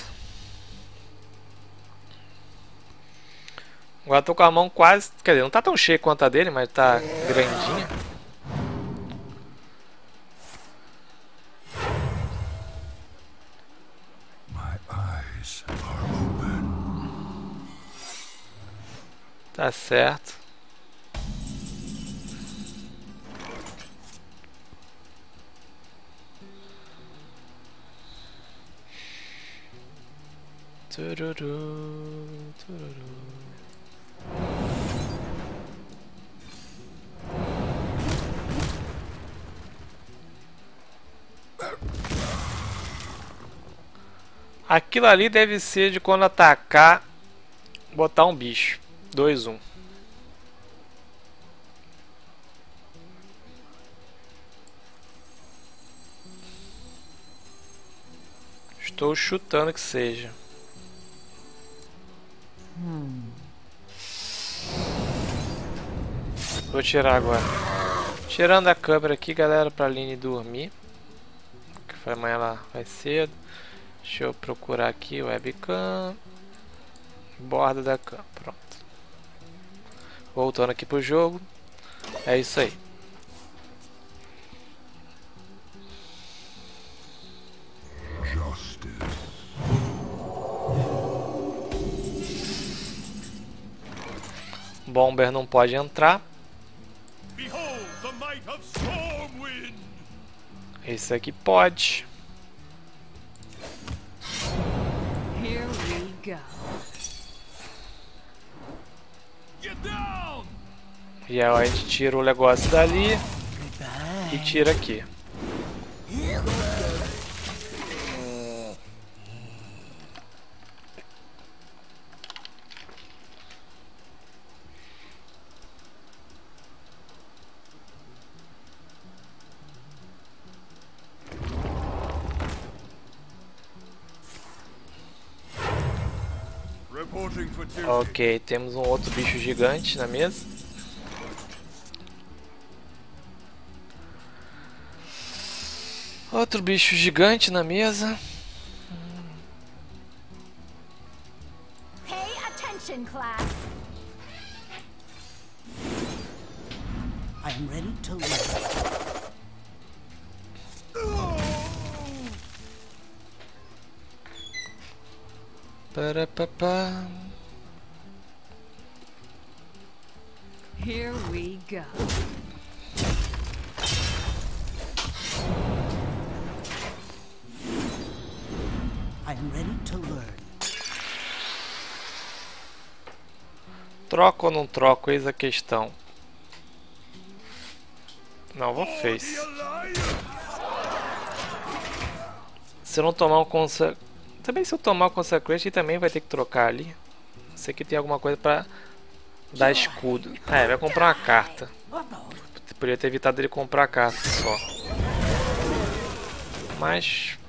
Agora tô com a mão quase... Quer dizer, não tá tão cheia quanto a dele, mas tá grandinha. My eyes are open. Tá certo. Tururu, tururu. Aquilo ali deve ser de quando atacar, botar um bicho. 2-1. Estou chutando que seja. Vou tirar agora. Tirando a câmera aqui, galera, pra Aline dormir. Porque amanhã ela vai cedo. Deixa eu procurar aqui o webcam. Borda da cama. Pronto. Voltando aqui pro jogo. É isso aí. Bomber não pode entrar. Behold the might of Stormwind! Esse aqui pode. Here we go. Get down! E aí a gente tira o negócio dali e tira aqui. Reporting for duty. Ok, temos um outro bicho gigante na mesa. Outro bicho gigante na mesa. Pay attention, class. I am ready to learn. Parapapá. Here we go. I am ready to learn. Troco ou não troco? Eis a questão. Não, vou face. Se eu não tomar um Consecration... Também se eu tomar o Consecration, também vai ter que trocar ali. Sei que tem alguma coisa pra dar escudo. É, vai comprar uma carta. Poderia ter evitado ele comprar a carta só. Mas...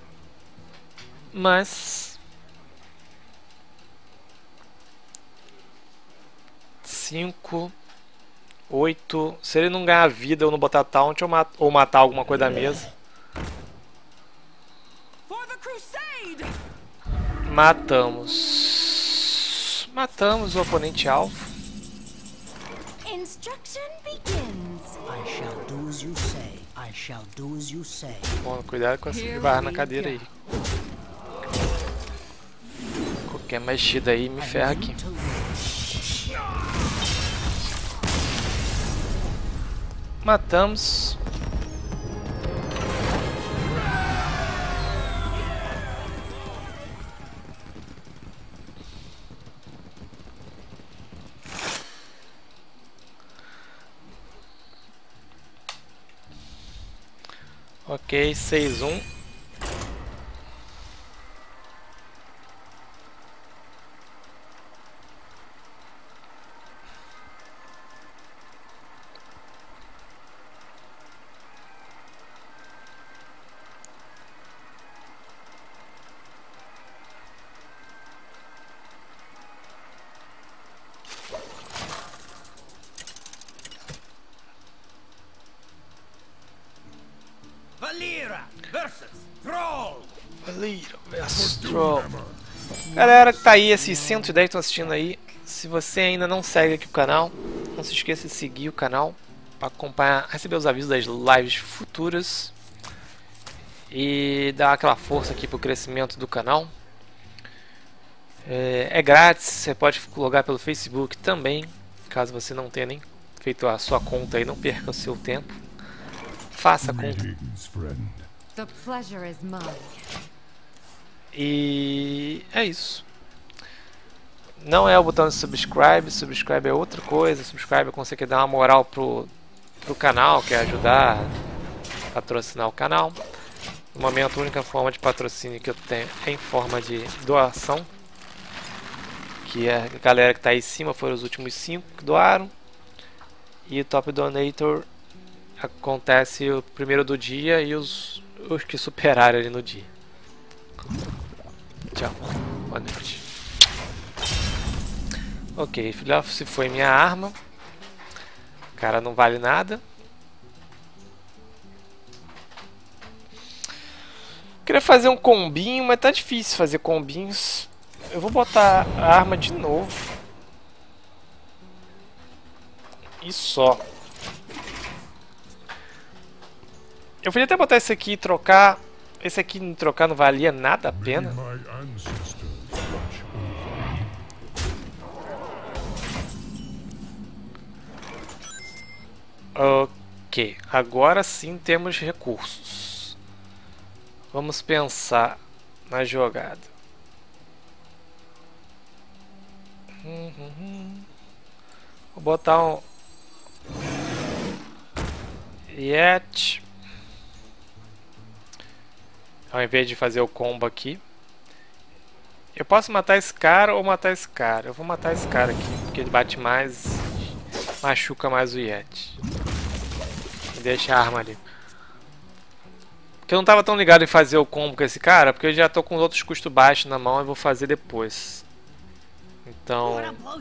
5, 8. Se ele não ganhar vida ou não botar taunt ou matar alguma coisa da mesa. Matamos. Matamos o oponente alvo. Instruction begins. I shall do as you say. I shall do as you say. Bom, cuidado com essa barra na cadeira aí. Qualquer mexida aí me ferra aqui. Matamos. Ok, 6-1. Valera versus Troll. Valera versus Troll. Galera que tá aí, esses 110 que estão assistindo aí, se você ainda não segue aqui o canal, não se esqueça de seguir o canal para acompanhar, receber os avisos das lives futuras e dar aquela força aqui pro crescimento do canal. É grátis, você pode logar pelo Facebook também, caso você não tenha nem feito a sua conta e não perca o seu tempo. Faça a conta. The pleasure is mine. E é isso. Não é o botão de subscribe, subscribe é outra coisa. Subscribe é quando você quer dar uma moral pro canal, quer ajudar a patrocinar o canal. No momento a única forma de patrocínio que eu tenho é em forma de doação, que a galera que está aí em cima foram os últimos 5 que doaram. E o Top Donator acontece o primeiro do dia e os que superaram ali no dia. Tchau, boa noite. Ok, filha, se foi minha arma. O cara não vale nada. Queria fazer um combinho, mas tá difícil fazer combinhos. Eu vou botar a arma de novo. E só. Eu podia até botar esse aqui e trocar. Esse aqui não trocar não valia nada a pena. Ok, agora sim temos recursos. Vamos pensar na jogada. Vou botar um Yet. Ao invés de fazer o combo aqui. Eu posso matar esse cara ou matar esse cara. Eu vou matar esse cara aqui, porque ele bate mais, machuca mais o Yeti. E deixa a arma ali. Porque eu não estava tão ligado em fazer o combo com esse cara, porque eu já tô com outros custos baixos na mão e vou fazer depois. Então...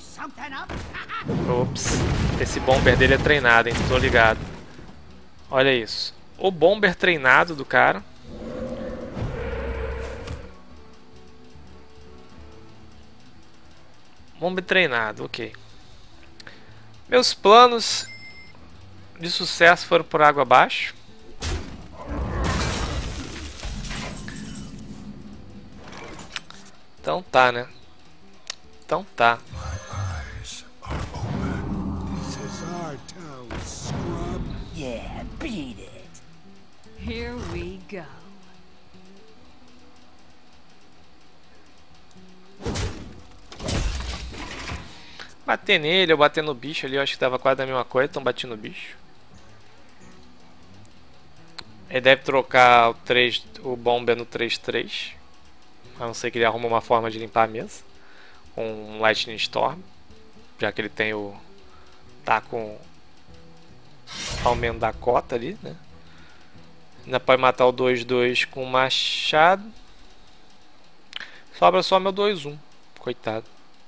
Ops. Esse bomber dele é treinado, hein? Tô ligado. Olha isso. O bomber treinado do cara. Mombe treinado, ok. Meus planos de sucesso foram por água abaixo. Então tá, né? Então tá. Eyes are open. This is our town, scrub. Yeah, beat it. Here we go. Bater nele ou bater no bicho ali, eu acho que tava quase a mesma coisa, então bati no bicho. Ele deve trocar o Bomber no 3-3. A não ser que ele arruma uma forma de limpar a mesa. Um Lightning Storm. Já que ele tem o... tá com... aumento da cota ali, né? Ainda pode matar o 2-2 com o machado. Sobra só meu 2-1. Coitado.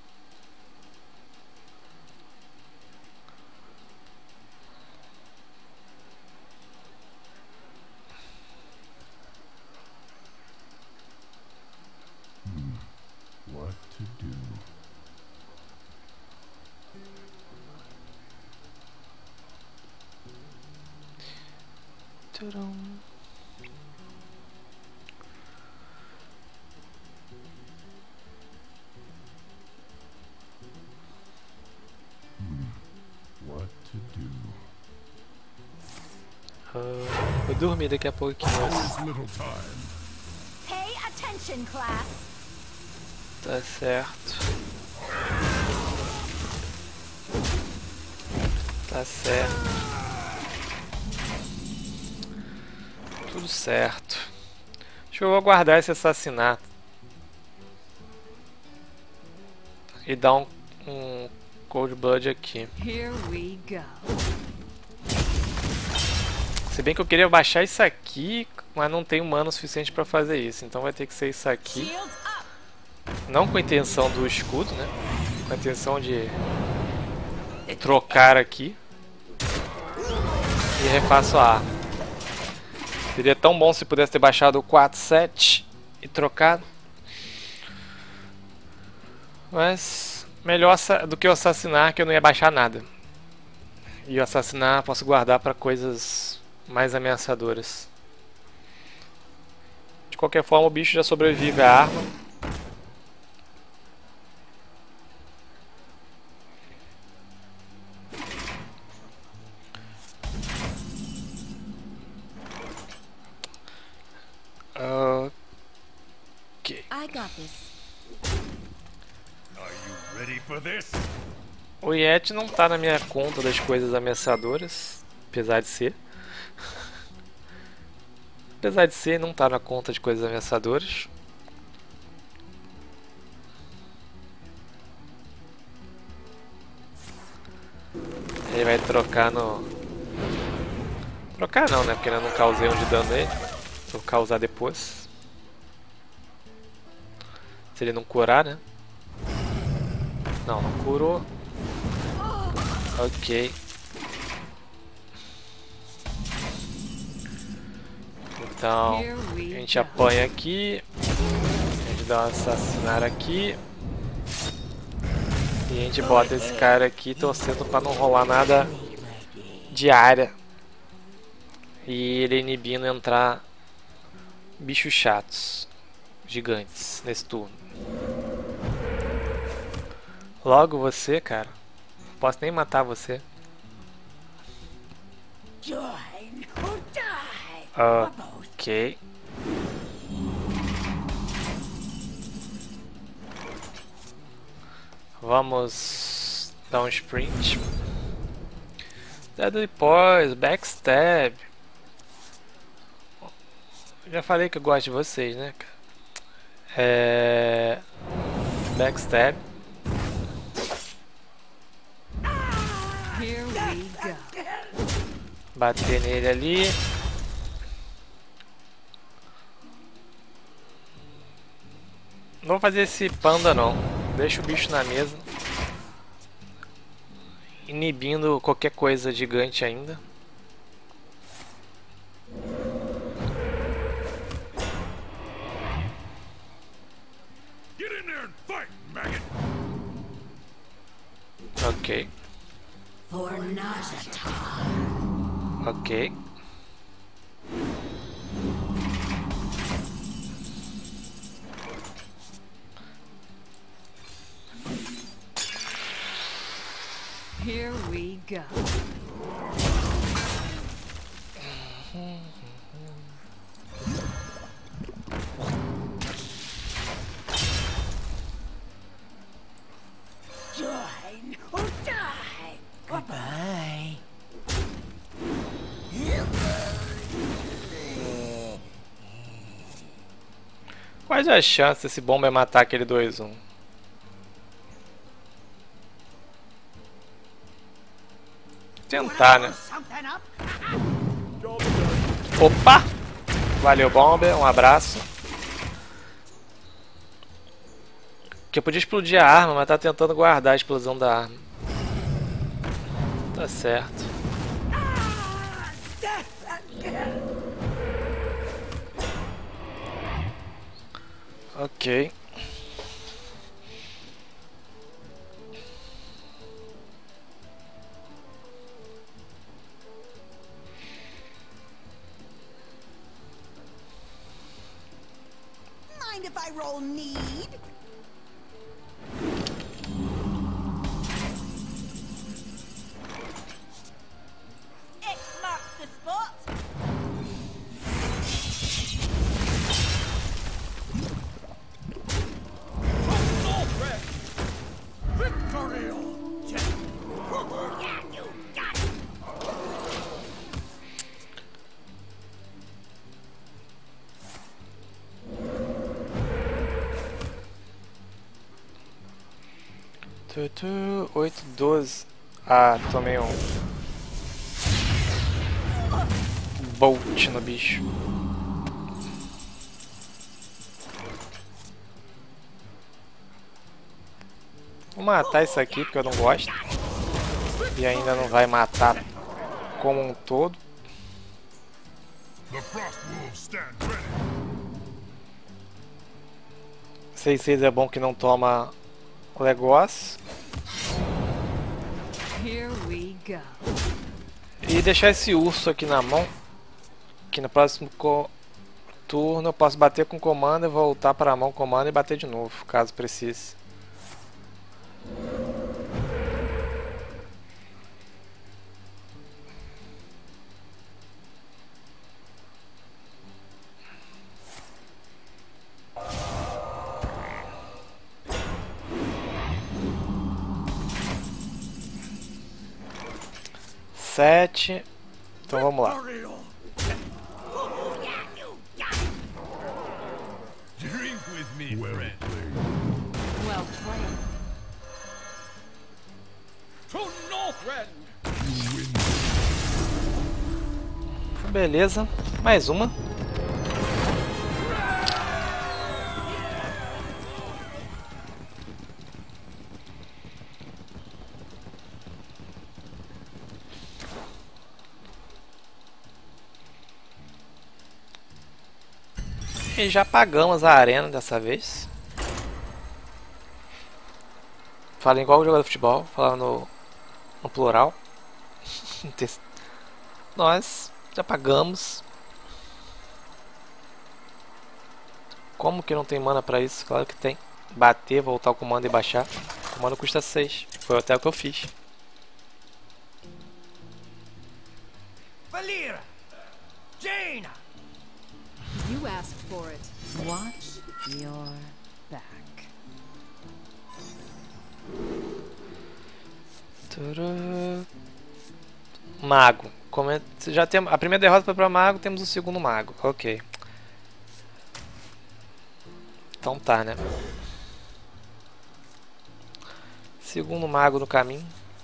What to do? Tcharam. What to do? Vou dormir daqui a pouquinho. There's little time. Pay attention, class. Tá certo. Tá certo. Tudo certo. Acho que eu vou aguardar esse assassinato. E dar um Cold Blood aqui. Here we go. Se bem que eu queria baixar isso aqui, mas não tenho mana suficiente pra fazer isso. Então vai ter que ser isso aqui. Shields up. Não com a intenção do escudo, né? Com a intenção de trocar aqui. E refaço a arma. Seria tão bom se pudesse ter baixado o 4-7 e trocado. Mas melhor do que o assassinar, que eu não ia baixar nada. E o assassinar posso guardar para coisas mais ameaçadoras. De qualquer forma, o bicho já sobrevive à arma. Ok. I got this. Are you ready for this? O Yeti não tá na minha conta das coisas ameaçadoras, apesar de ser. Apesar de ser, não tá na conta de coisas ameaçadoras. Ele vai trocar no... Trocar não, né? Porque eu não causei um de dano nele. Vou causar depois. Se ele não curar, né? Não, não curou. Ok. Então, a gente apanha aqui. A gente dá um assassinar aqui. E a gente bota esse cara aqui torcendo pra não rolar nada de área. E ele inibindo entrar bichos chatos, gigantes, nesse turno. Logo você, cara. Não posso nem matar você. Join or die. Ok. Vamos dar um sprint. Deadly Poise, Backstab. Já falei que eu gosto de vocês, né, cara? Backstab. Here we go. Bater nele ali. Não vou fazer esse panda não. Deixa o bicho na mesa. Inibindo qualquer coisa gigante ainda. Get in there and fight, maggot! Ok. For Nazata. Ok. Here we go. Join or die. Goodbye. Quais as chances desse bomber matar aquele 2-1? Tentar, né? Something up? Opa! Valeu, bomber. Um abraço. Que eu podia explodir a arma, mas tá tentando guardar a explosão da arma. Tá certo. Ok. Mind if I roll need? X marks the spot. Victory! Yeah, you got it. Tutu, 8-12. Ah, tomei um bolt no bicho. Vou matar isso aqui porque eu não gosto. E ainda não vai matar como um todo. The Frost Wolves stand ready. 6-6 é bom que não toma o negócio. Here we go. E deixar esse urso aqui na mão. Que no próximo turno eu posso bater com comando e voltar para a mão comando e bater de novo, caso precise. Sete. Então vamos lá. Drink with me, friend. Well played. To Northrend! Beleza. Mais uma. E já pagamos a arena dessa vez. Fala igual o jogador de futebol, falando no plural. Nós já pagamos. Como que não tem mana pra isso? Claro que tem. Bater, voltar o comando e baixar. O comando custa 6. Foi até o que eu fiz. Valira! Jaina! You asked for it. Watch your back. Mago. Já temos a primeira derrota foi para Mago, temos o segundo Mago. Ok. Então tá, né? Segundo Mago no caminho.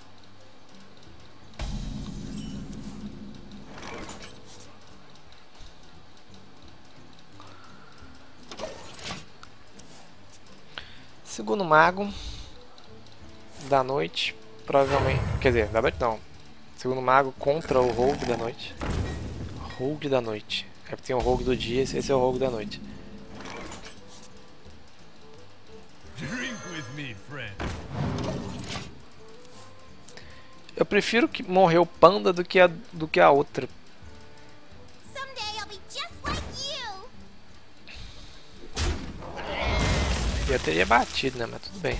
Segundo Mago da noite, provavelmente, quer dizer, da noite não. Segundo Mago contra o Rogue da noite. Rogue da noite. É porque tem o Rogue do dia, esse é o Rogue da noite. Drink with me, friend. Eu prefiro que morrer o panda do que a outra. Someday I'll be just like you. Eu teria batido, né? Mas tudo bem.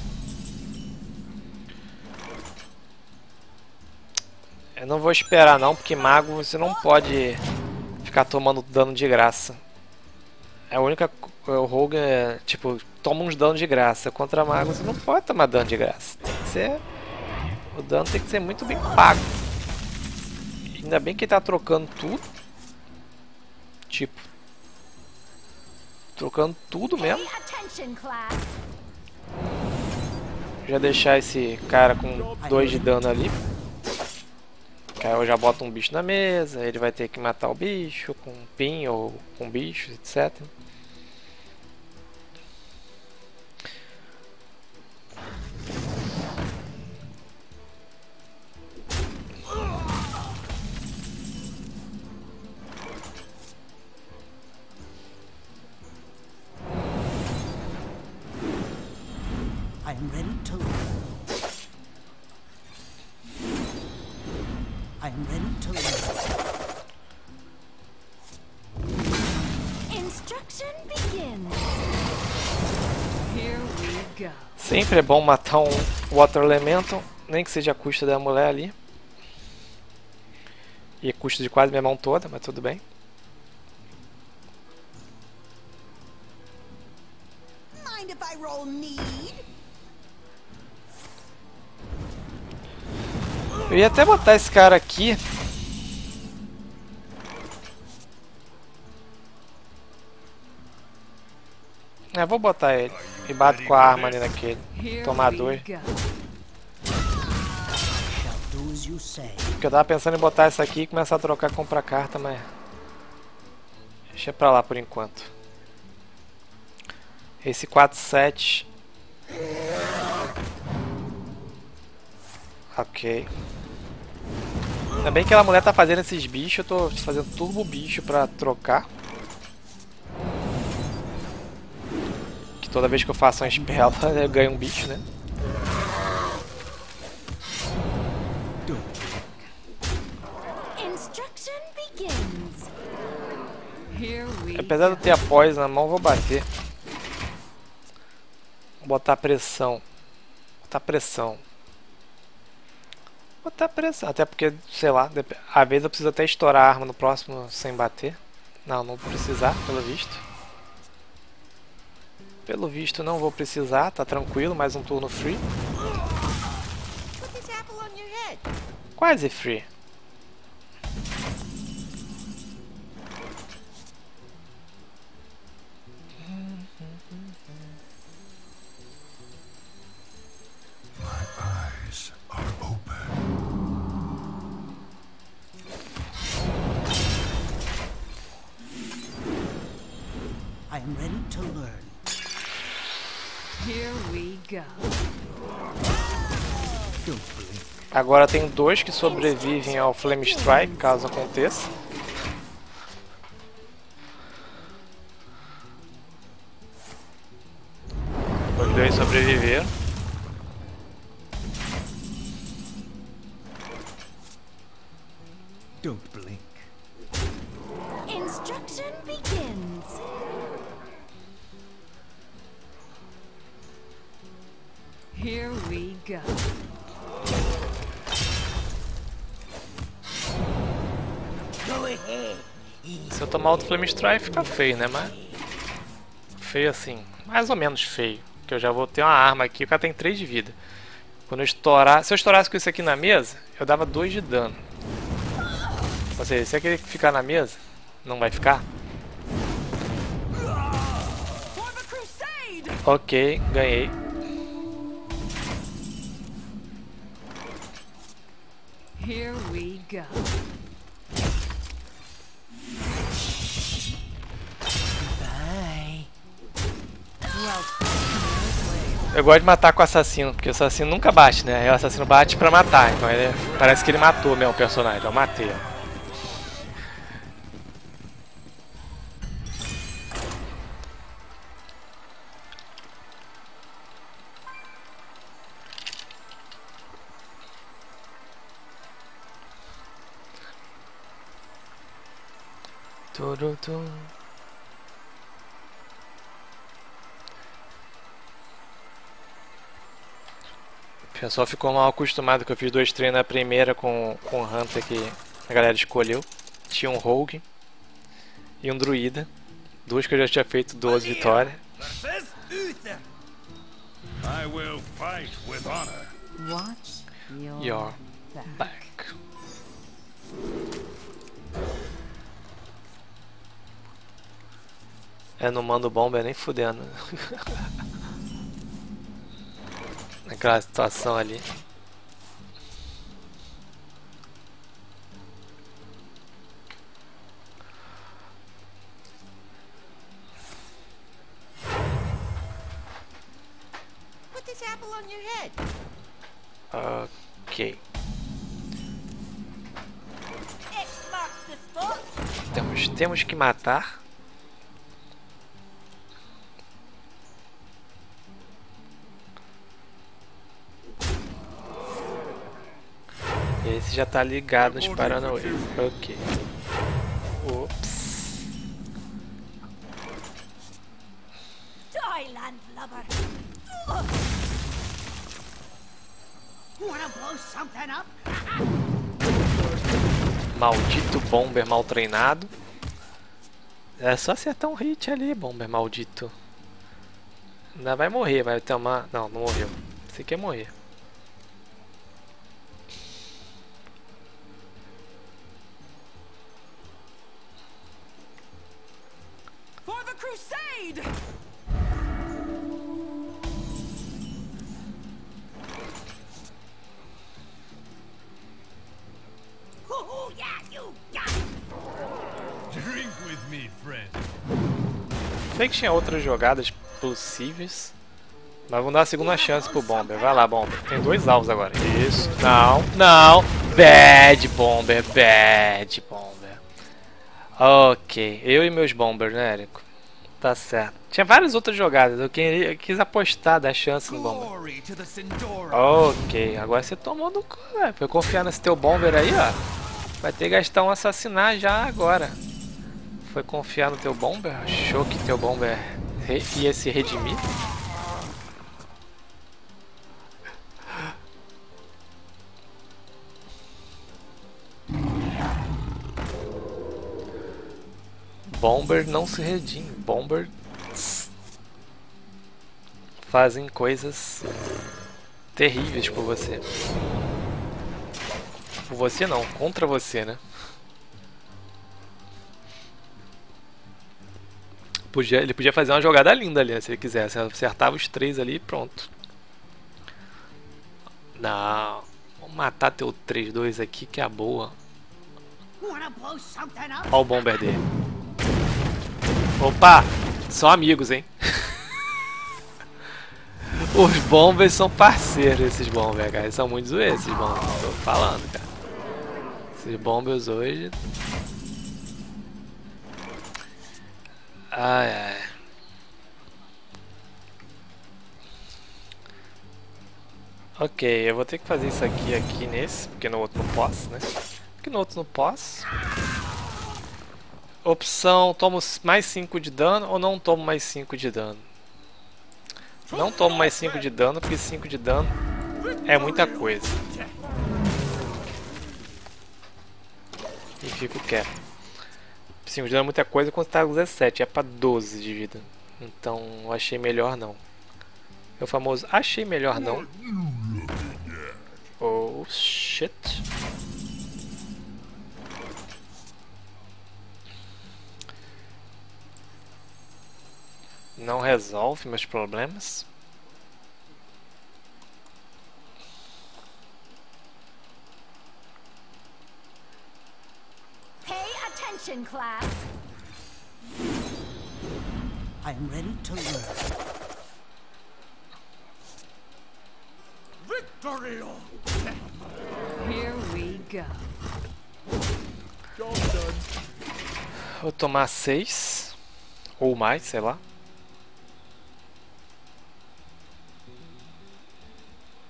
Eu não vou esperar não, porque mago você não pode ficar tomando dano de graça. É a única... O rogue é, tipo, toma uns danos de graça. Contra mago você não pode tomar dano de graça. Tem que ser... O dano tem que ser muito bem pago. Ainda bem que ele tá trocando tudo. Tipo... Trocando tudo mesmo. Pay attention, class. Já deixar esse cara com 2 de dano ali. Que aí eu já boto um bicho na mesa. Ele vai ter que matar o bicho com um pin ou com bichos, etc. I am ready to learn. I am ready to learn. Instruction begins. Here we go. Sempre é bom matar um Water Elemental, nem que seja a custa da mulher ali. E a custa de quase minha mão toda, mas tudo bem. Mind if I roll need? Eu ia até botar esse cara aqui. É, vou botar ele. E bato com a arma ali naquele. Here Tomar we 2. go. Shall do as you say. Porque eu tava pensando em botar essa aqui e começar a trocar compra carta, mas... Deixa pra lá por enquanto. Esse 4-7. Ok. Ainda bem que aquela mulher tá fazendo esses bichos, eu tô fazendo turbo bicho pra trocar. Que toda vez que eu faço uma spell eu ganho um bicho, né? Instruction begins. Here we Apesar de eu ter a poison na mão, vou bater. Vou botar pressão. Botar pressão. Botar pressão. Até porque, sei lá, às vezes eu preciso até estourar a arma no próximo sem bater. Não, não vou precisar, pelo visto. Pelo visto não vou precisar, tá tranquilo, mais um turno free. Put this apple on your head. Quase free. Eyes are open. I am ready to learn. Here we go. Don't blink. Agora tem 2 que sobrevivem ao Flame Strike, caso aconteça. Os 2 sobreviveram. Don't blink. Instruction begins. Here we go. Se eu tomar outro Flame Strike fica feio, né? Mas... Feio assim, mais ou menos feio. Que eu já vou ter uma arma aqui, o cara tem 3 de vida. Quando eu estourar... Se eu estourasse com isso aqui na mesa, eu dava 2 de dano. Ou seja, se aquele ficar na mesa, não vai ficar? For the crusade! Ok, ganhei. Here we go. Bye. Well, Eu gosto de matar com o assassino, porque o assassino nunca bate, né? Aí o assassino bate pra matar, então parece que ele matou mesmo o personagem, eu matei. Turutum. O pessoal ficou mal acostumado que eu fiz 2 treinos na primeira com o Hunter que a galera escolheu. Tinha um Rogue e um Druida. 2 que eu já tinha feito 12 vitórias. Versus Uther. I will fight with honor. Watch Your back. back. É, não manda o bomba, é nem fudendo. Naquela situação ali. Put this apple on your head. Ok. X marks the spot. Temos que matar. Esse já tá ligado nos Paranauê. Ok. Ops. Die, landlubber. Wanna blow something up? Maldito Bomber mal treinado. É só acertar um hit ali, Bomber maldito. Ainda vai morrer, vai tomar... Não, não morreu. Você quer morrer. For the crusade! Oh, yeah, you got it. Drink with me, friend. Sei que tinha outras jogadas possíveis. Mas vamos dar a segunda chance pro Bomber. Vai lá, Bomber. Tem 2 alvos agora. Isso. Não, não. Bad Bomber, bad Bomber. Ok. Eu e meus Bombers, né, Érico? Tá certo. Tinha várias outras jogadas. Eu quis apostar, dar chance no Bomber. Glory to the Sindora. Ok. Agora você tomou no cu, velho. Foi confiar nesse teu Bomber aí, ó. Vai ter que gastar um assassinar já agora. Foi confiar no teu Bomber? Achou que teu Bomber ia se redimir? Bomber não se redime. Bomber fazem coisas terríveis por você. Por você não, contra você, né? Ele podia fazer uma jogada linda ali, né, se ele quisesse. Acertava os 3 ali e pronto. Não. Vamos matar teu 3-2 aqui que é a boa. Wanna blow something up? Olha o Bomber dele. Opa! São amigos, hein? Os Bombers são parceiros, esses Bombers, cara. Eles são muito zoeiros, esses Bombers. Tô falando, cara. Esses Bombers hoje... Ai, ai. Ok, eu vou ter que fazer isso aqui nesse, porque no outro não posso, né? Porque no outro não posso. Opção, tomo mais 5 de dano ou não tomo mais 5 de dano? Não tomo mais 5 de dano, porque 5 de dano é muita coisa. E fico quieto. 5 de dano é muita coisa quando tá com 17, é pra 12 de vida. Então eu achei melhor não. É o famoso achei melhor não. Oh shit. Não resolve meus problemas. Pay attention, class. I am ready to learn. Victory! Here we go. Job done. Vou tomar 6 ou mais, sei lá.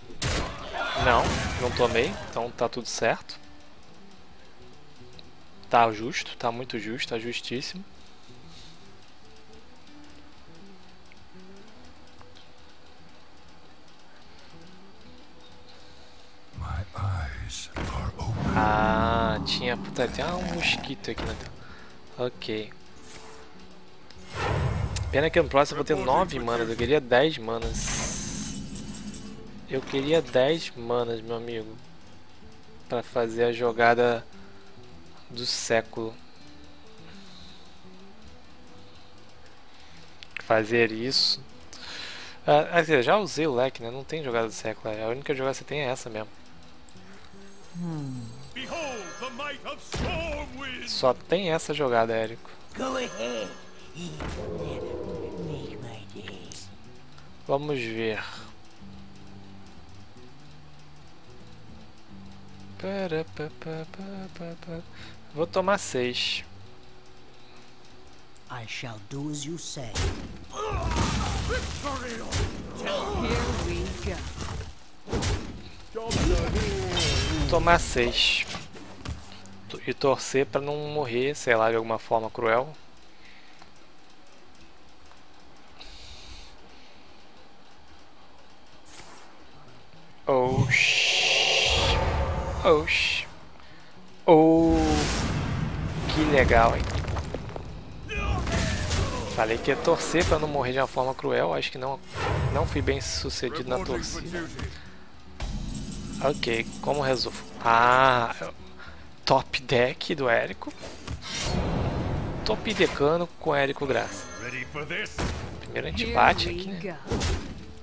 Não tomei, então tá tudo certo. Tá justo, tá muito justo, tá justíssimo. My eyes are open. Ah, tinha... Puta, tem um mosquito aqui na tela. Ok. Pena que no próximo eu vou ter 9 manas, eu queria 10 manas. Eu queria 10 manas, meu amigo. Pra fazer a jogada do século. Fazer isso. Já usei o leque, né? Não tem jogada do século. A única jogada que você tem é essa mesmo. Behold the might of Stormwind! Só tem essa jogada, Érico. Go ahead. Make my day. Vamos ver. Vou tomar 6. I shall do as you say. Here we go. Job done. Vou tomar 6. E torcer pra não morrer, sei lá, de alguma forma cruel. Oxi. Oxi. Oh. Que legal, hein? Falei que ia torcer pra não morrer de uma forma cruel. Acho que não fui bem sucedido na Reporting for torcida. duty. Ok, como resolvo? Ah, top deck do Érico. Top decano com Érico Graça. Ready for this? Primeiro Here antibate we aqui, né? go.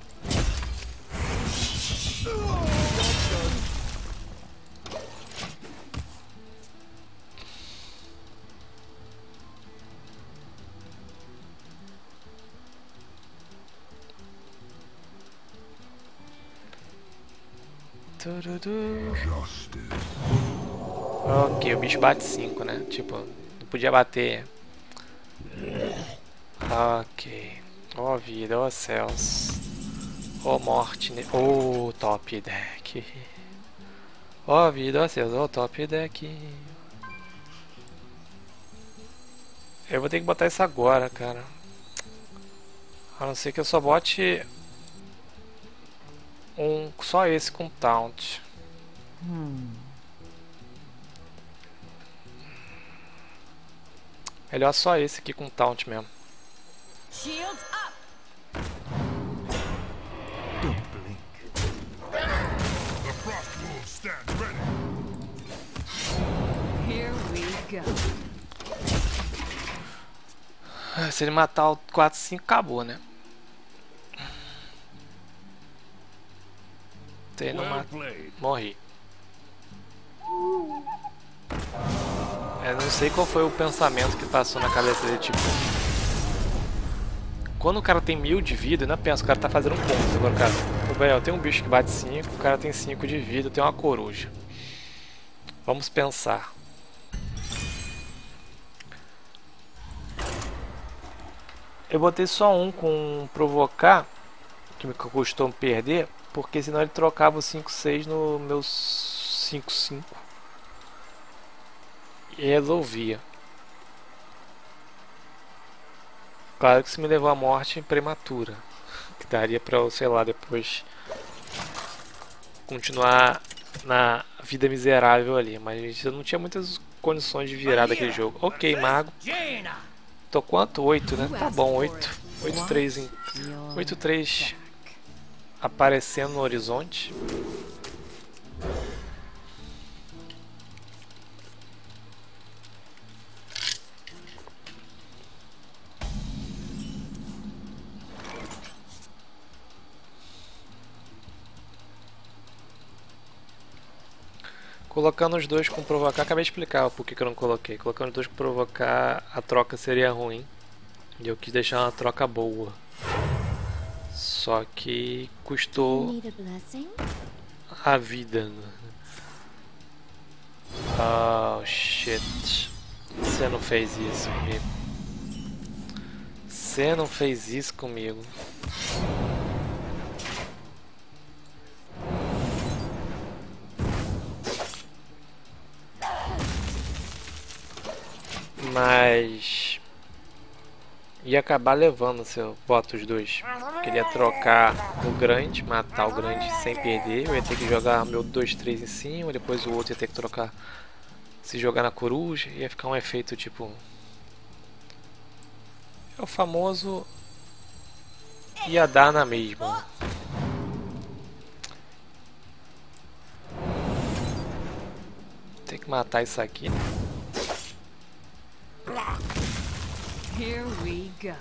Justice. Ok, o bicho bate 5, né? Tipo, não podia bater. Ok. Ó vida, ó céus. Ó morte. Ó top deck. Ó vida, ó céus, ó top deck. Eu vou ter que botar isso agora, cara. A não ser que eu só bote só esse com taunt. Melhor só esse aqui com taunt mesmo. Shields up. Don't blink. The Frost Wolves stand ready. Here we go. Se ele matar o 4-5, acabou, né? Se ele não Well mata, played. morri. Eu não sei qual foi o pensamento que passou na cabeça dele, tipo... Quando o cara tem 1000 de vida, eu não penso, o cara tá fazendo um ponto. Agora, cara, eu tenho um bicho que bate 5, o cara tem 5 de vida, eu tenho uma coruja. Vamos pensar. Eu botei só um com provocar, que me custou me perder, porque senão ele trocava o 5-6 no meu 5-5 e resolvia. Claro que isso me levou à morte prematura, que daria pra eu, sei lá, depois continuar na vida miserável ali, mas eu não tinha muitas condições de virar daquele jogo. Ok, mago. Jaina! Tô quanto? 8, né? Who Tá asked bom, for 8. it? 8-3 em... Your 8-3 aparecendo no horizonte. Colocando os dois com provocar, acabei de explicar por que eu não coloquei. Colocando os dois com provocar, a troca seria ruim. E eu quis deixar uma troca boa. Só que custou Need a blessing? a vida. Oh shit. Você não fez isso comigo. Você não fez isso comigo. Mas ia acabar levando se eu boto os dois. Queria trocar o grande, matar o grande sem perder. Eu ia ter que jogar meu 2-3 em cima, depois o outro ia ter que trocar, se jogar na coruja. Ia ficar um efeito tipo... É o famoso... Ia dar na mesma. Tem que matar isso aqui. Here we go.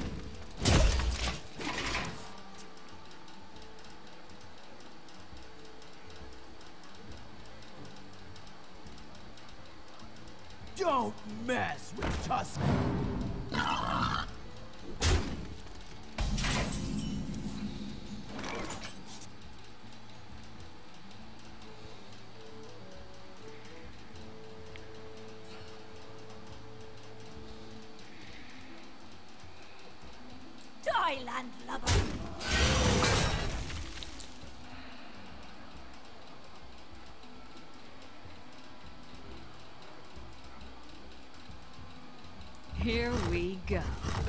Don't mess with Tusk. Die, landlubber. Here we go.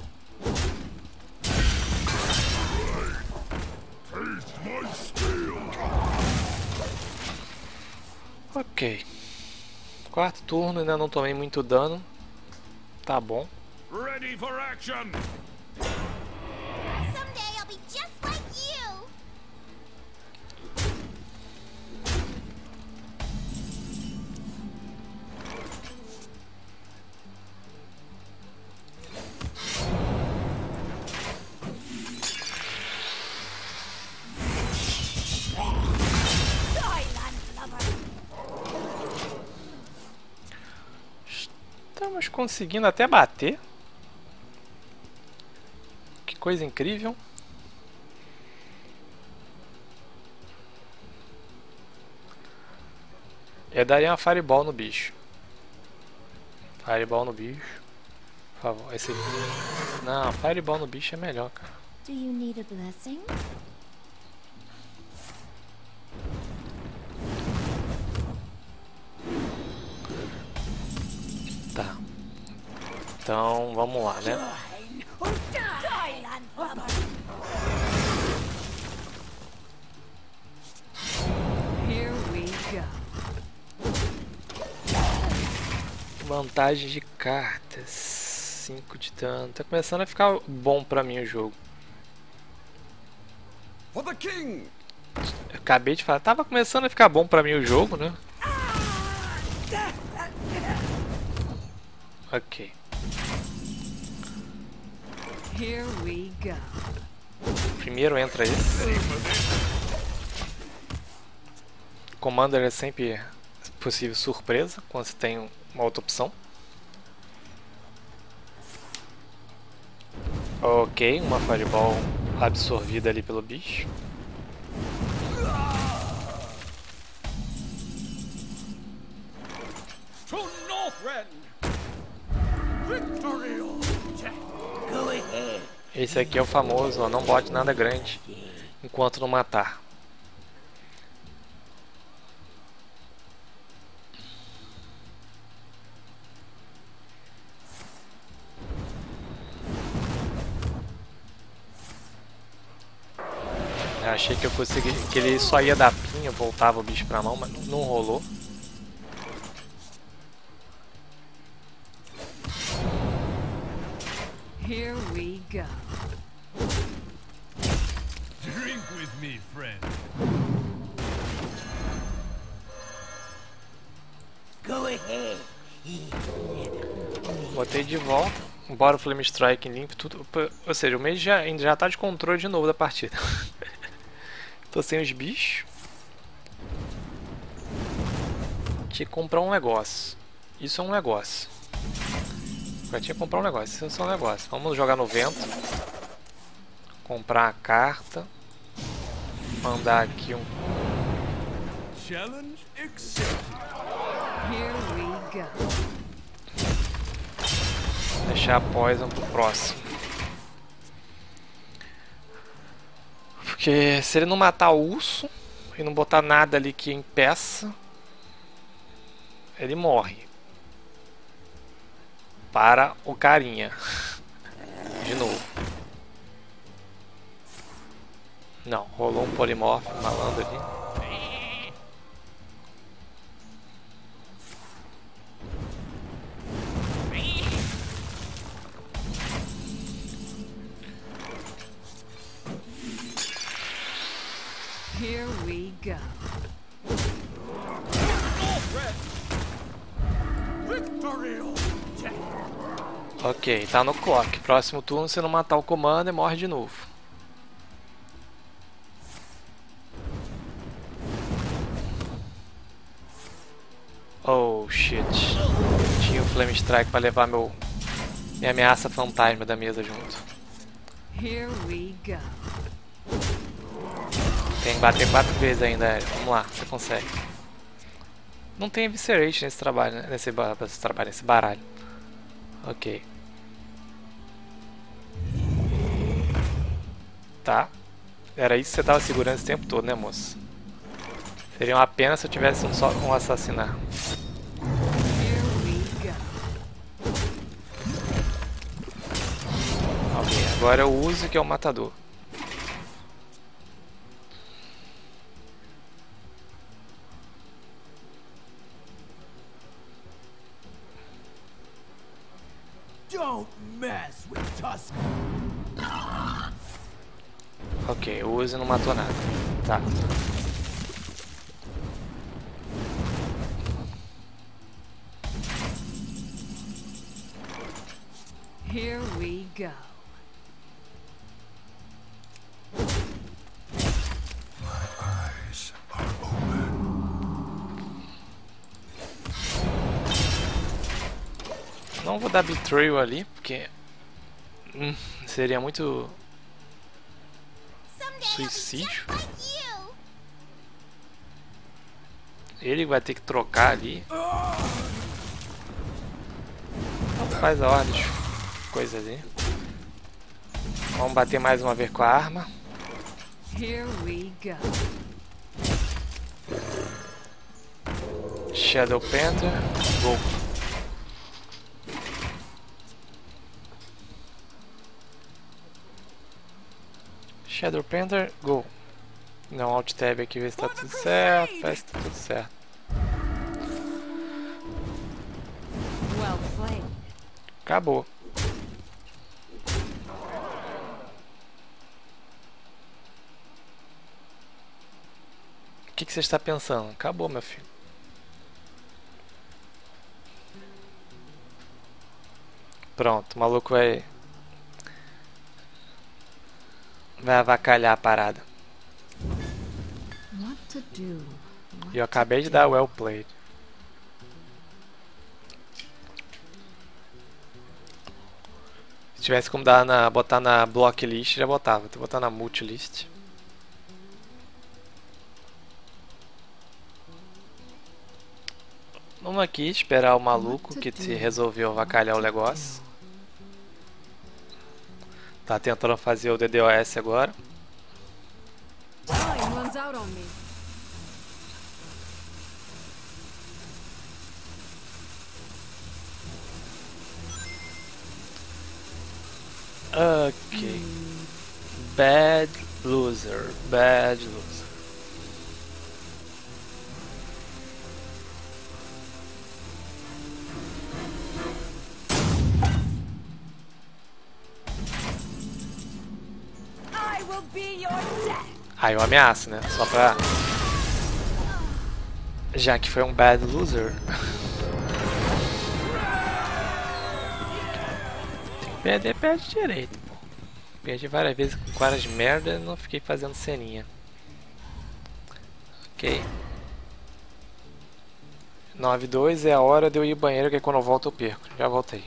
Taste my steel. Ok. Quarto turno, ainda não tomei muito dano. Tá bom. Ready for action! Someday I'll be just like you. Die, landlubber. Estamos conseguindo até bater. Que coisa incrível. Eu daria uma Fireball no bicho. Fireball no bicho. Por favor, esse aqui. Não, Fireball no bicho é melhor, cara. Do you need a blessing? Tá. Então, vamos lá, né? Die, landlubber. Here we go. Vantagem de cartas. 5 de dano. Tá começando a ficar bom pra mim o jogo. For the king. Eu acabei de falar. Tava começando a ficar bom pra mim o jogo, né? Ok. Here we go. Primeiro entra esse. Commander é sempre possível surpresa quando você tem uma outra opção. Ok, uma Fireball absorvida ali pelo bicho. To Northrend. Victory. Go ahead. Esse aqui é o famoso, ó, não bote nada grande enquanto não matar. Eu achei que eu consegui, que ele só ia dar pinha, voltava o bicho pra mão, mas não rolou. Here we go. Drink with me, friend. Go ahead. Botei de volta, embora o Flame Strike limpe tudo, ou seja, o Mage já tá de controle de novo da partida. Tô sem os bichos. Tinha que comprar um negócio. Isso é um negócio. Eu tinha que comprar um negócio. Isso é um negócio. Vamos jogar no vento. Comprar a carta. Mandar aqui um. Challenge accepted. Here we go. Deixar a Poison pro próximo. Porque se ele não matar o urso e não botar nada ali que impeça, ele morre. para o carinha. De novo. Não, rolou um polimorfo malandro ali. Here we go. Victory or death. Ok, tá no clock. Próximo turno, se não matar o comando, morre de novo. Oh shit. Tinha o Flame Strike pra levar minha ameaça fantasma da mesa junto. Here we go. Tem que bater 4 vezes ainda, Hélio. Vamos lá, você consegue. Não tem Eviscerate nesse trabalho, né? Nesse baralho. Ok. Tá. Era isso que você tava segurando esse tempo todo, né, moço? Seria uma pena se eu tivesse um assassinar. Here we go. Ok, agora eu uso que é o matador. Don't mess with Tusk. Ok, o Uzi não matou nada. Tá. Here we go. Eyes are open. Não vou dar Betrayal ali, porque seria muito Someday I'll be suicídio. just like you. Ele vai ter que trocar ali. Então faz a ordem de coisa ali. Vamos bater mais uma vez com a arma. Here we go. Shadow Panther. Gol. Shadow Panther. Gol. Não, Alt Tab aqui, ver se tá tudo certo. Parece que tá tudo certo. Well played. Acabou. O que você está pensando? Acabou, meu filho. Pronto, o maluco vai avacalhar a parada. What to do? E eu acabei de dar well played. Se tivesse como botar na block list, já botava. Vou botar na multi list. Vamos aqui esperar o maluco que te resolveu avacalhar o negócio. Tá tentando fazer o DDoS agora. Time runs out on me. Ok. Bad loser. Bad loser. I will be your death. Aí eu ameaço, né? Só pra... Já que foi um bad loser. Tem que perder, perde direito, pô. Perdi várias vezes com caras de merda e não fiquei fazendo ceninha. Ok. 9-2 é a hora de eu ir ao banheiro, que quando eu volto eu perco. Já voltei.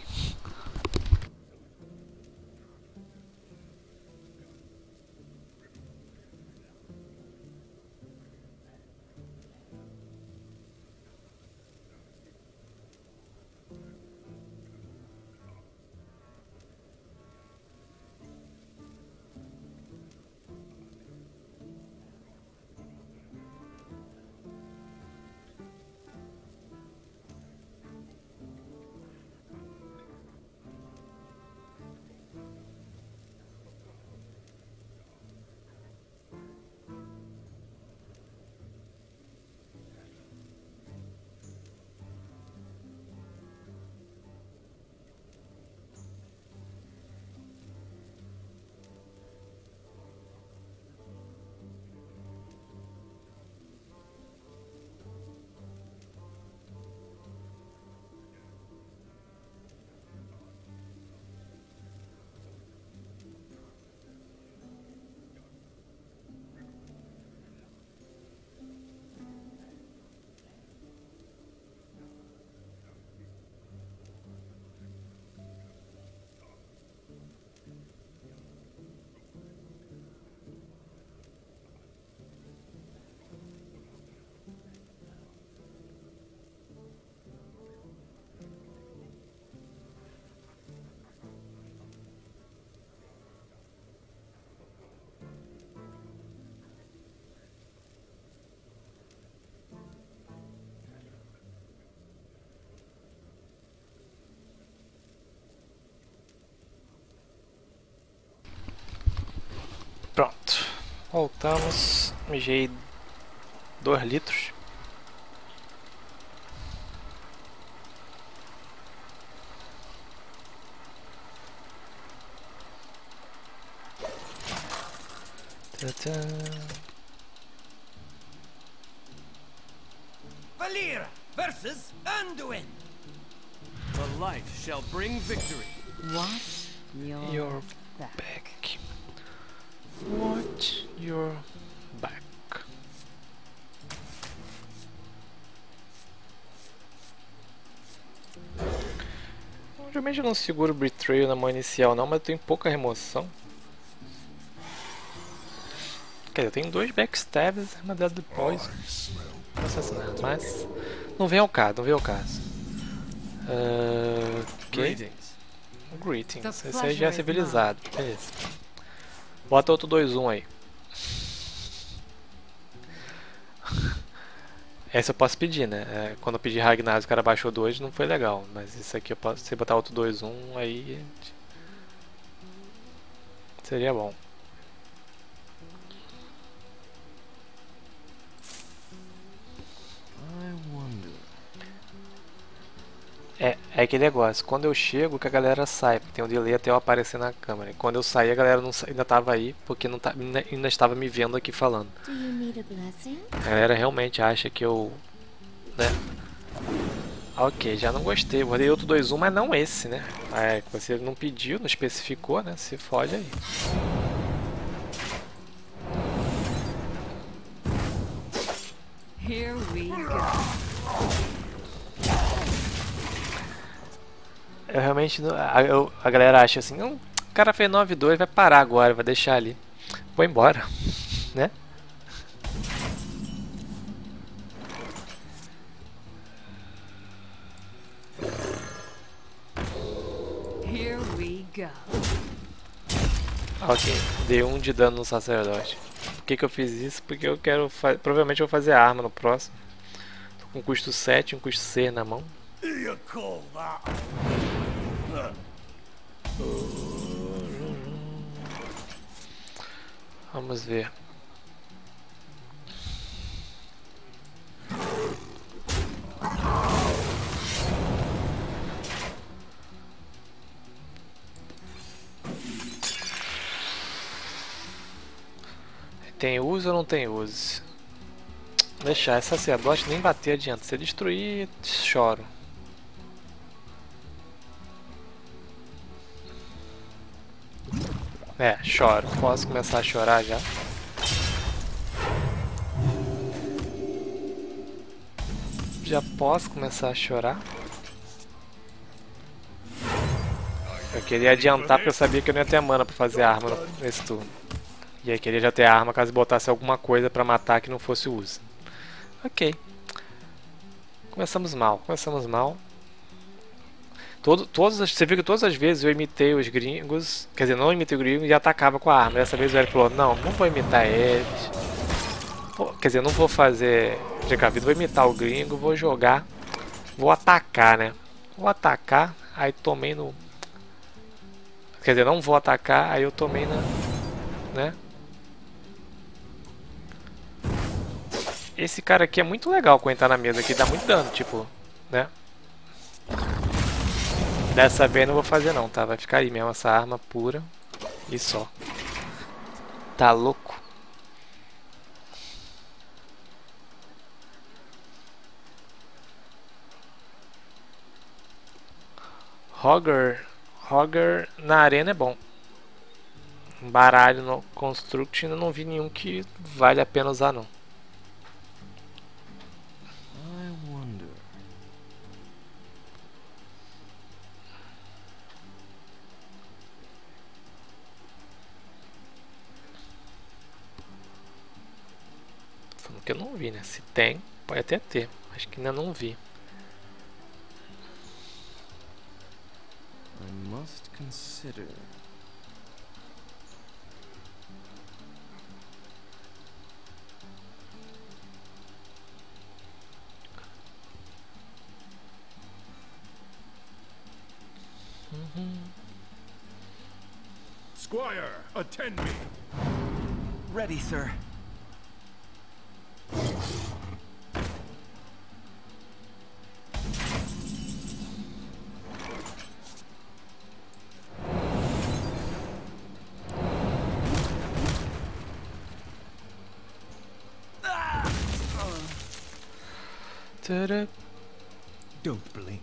Pronto. Voltamos. Mijei 2 litros. Valyra versus Anduin. The light shall bring victory. Watch Your back. Watch your back. Geralmente eu não seguro o Betrayal na mão inicial não, mas eu tenho pouca remoção. Quer dizer, eu tenho 2 backstabs, uma delas de poison. Assassinato, mas não vem ao caso, não vem ao caso. Ok. Greetings. Esse aí já é civilizado. Beleza. Bota outro 2-1 aí. Essa eu posso pedir, né? Quando eu pedi Ragnar, o cara baixou 2, não foi legal. Mas isso aqui eu posso. Se botar outro 2-1 aí. Seria bom. É aquele negócio, quando eu chego que a galera sai, porque tem um delay até eu aparecer na câmera. E quando eu saí a galera não ainda tava aí, porque não tá, ainda estava me vendo aqui falando. Do you need a blessing? A galera realmente acha que eu... né? Ok, já não gostei, vou dar outro 2-1, mas não esse, né? Você não pediu, não especificou, né? Se fode aí. Here we go. Eu realmente não, a galera acha assim, o cara fez 9-2, vai parar agora, vai deixar ali. Vou embora, né? Here we go. Ok, dei 1 de dano no sacerdote. Por que eu fiz isso? Porque eu quero, provavelmente eu vou fazer arma no próximo. Tô com custo 7 e um custo 6 na mão. You call that? Vamos ver. Tem uso ou não tem uso? Deixar, esse sacerdote nem bater adianta. Se destruir, choro. Choro. Posso começar a chorar já? Já posso começar a chorar? Eu queria adiantar porque eu sabia que eu não ia ter mana pra fazer arma nesse turno. E aí queria já ter arma caso botasse alguma coisa pra matar que não fosse o uso. Ok. Começamos mal, começamos mal. Você viu que todas as vezes eu imitei os gringos, quer dizer, não imitei o gringo e atacava com a arma. Dessa vez o Eric falou, não vou imitar eles. Quer dizer, não vou fazer de vida, vou imitar o gringo, vou jogar, vou atacar, né? Vou atacar, aí tomei no... Quer dizer, não vou atacar, aí eu tomei na... né? Esse cara aqui é muito legal quando entrar na mesa aqui, dá muito dano, tipo, né? Dessa vez não vou fazer não, tá? Vai ficar aí mesmo essa arma pura e só. Tá louco? Hogger na arena é bom. Baralho no Construct ainda não vi nenhum que vale a pena usar não. Que eu não vi, né? Se tem, pode até ter. Acho que ainda não vi. I must consider. Squire, attend me. Ready, sir. Tada. Don't blink.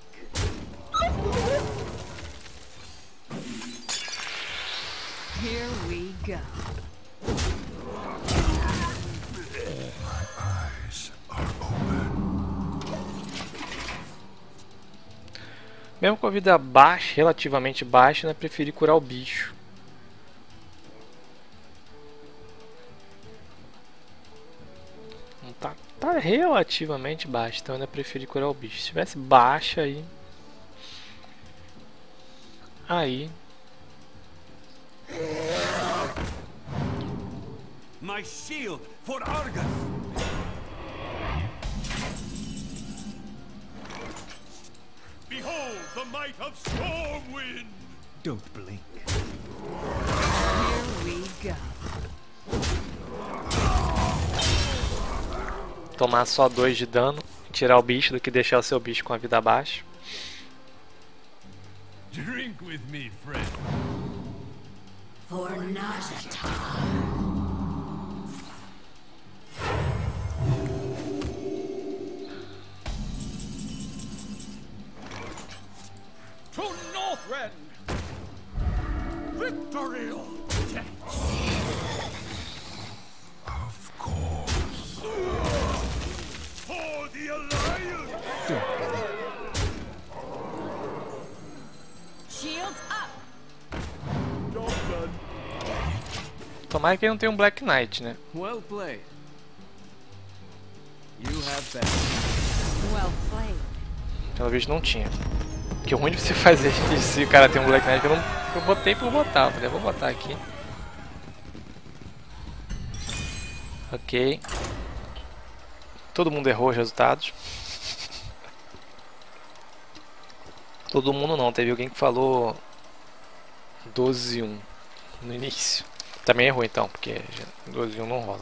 Here we go. Eyes are open. Mesmo com a vida baixa, relativamente baixa, né, preferi curar o bicho. Não tá relativamente baixa, então eu ainda preferi curar o bicho. Se tivesse baixa aí My shield for Argus. Behold the might of Stormwind! Don't blink. Here we go. tomar só 2 de dano e tirar o bicho do que deixar o seu bicho com a vida baixa. Drink with me, friend. For Nazata. To Northrend! Victory or death! Of course. For the Alliance! Shields up! Job done. Tomara que ele não tenha um Black Knight, né? Well played. You have bet. Well played. Pelo visto não tinha. Que ruim de você fazer isso se o cara tem um Black Knight. Eu botei pra eu botar. Eu falei, vou botar aqui. Ok. Todo mundo errou os resultados. Todo mundo não. Teve alguém que falou 12-1 no início. Também errou então, porque 12-1 não rola.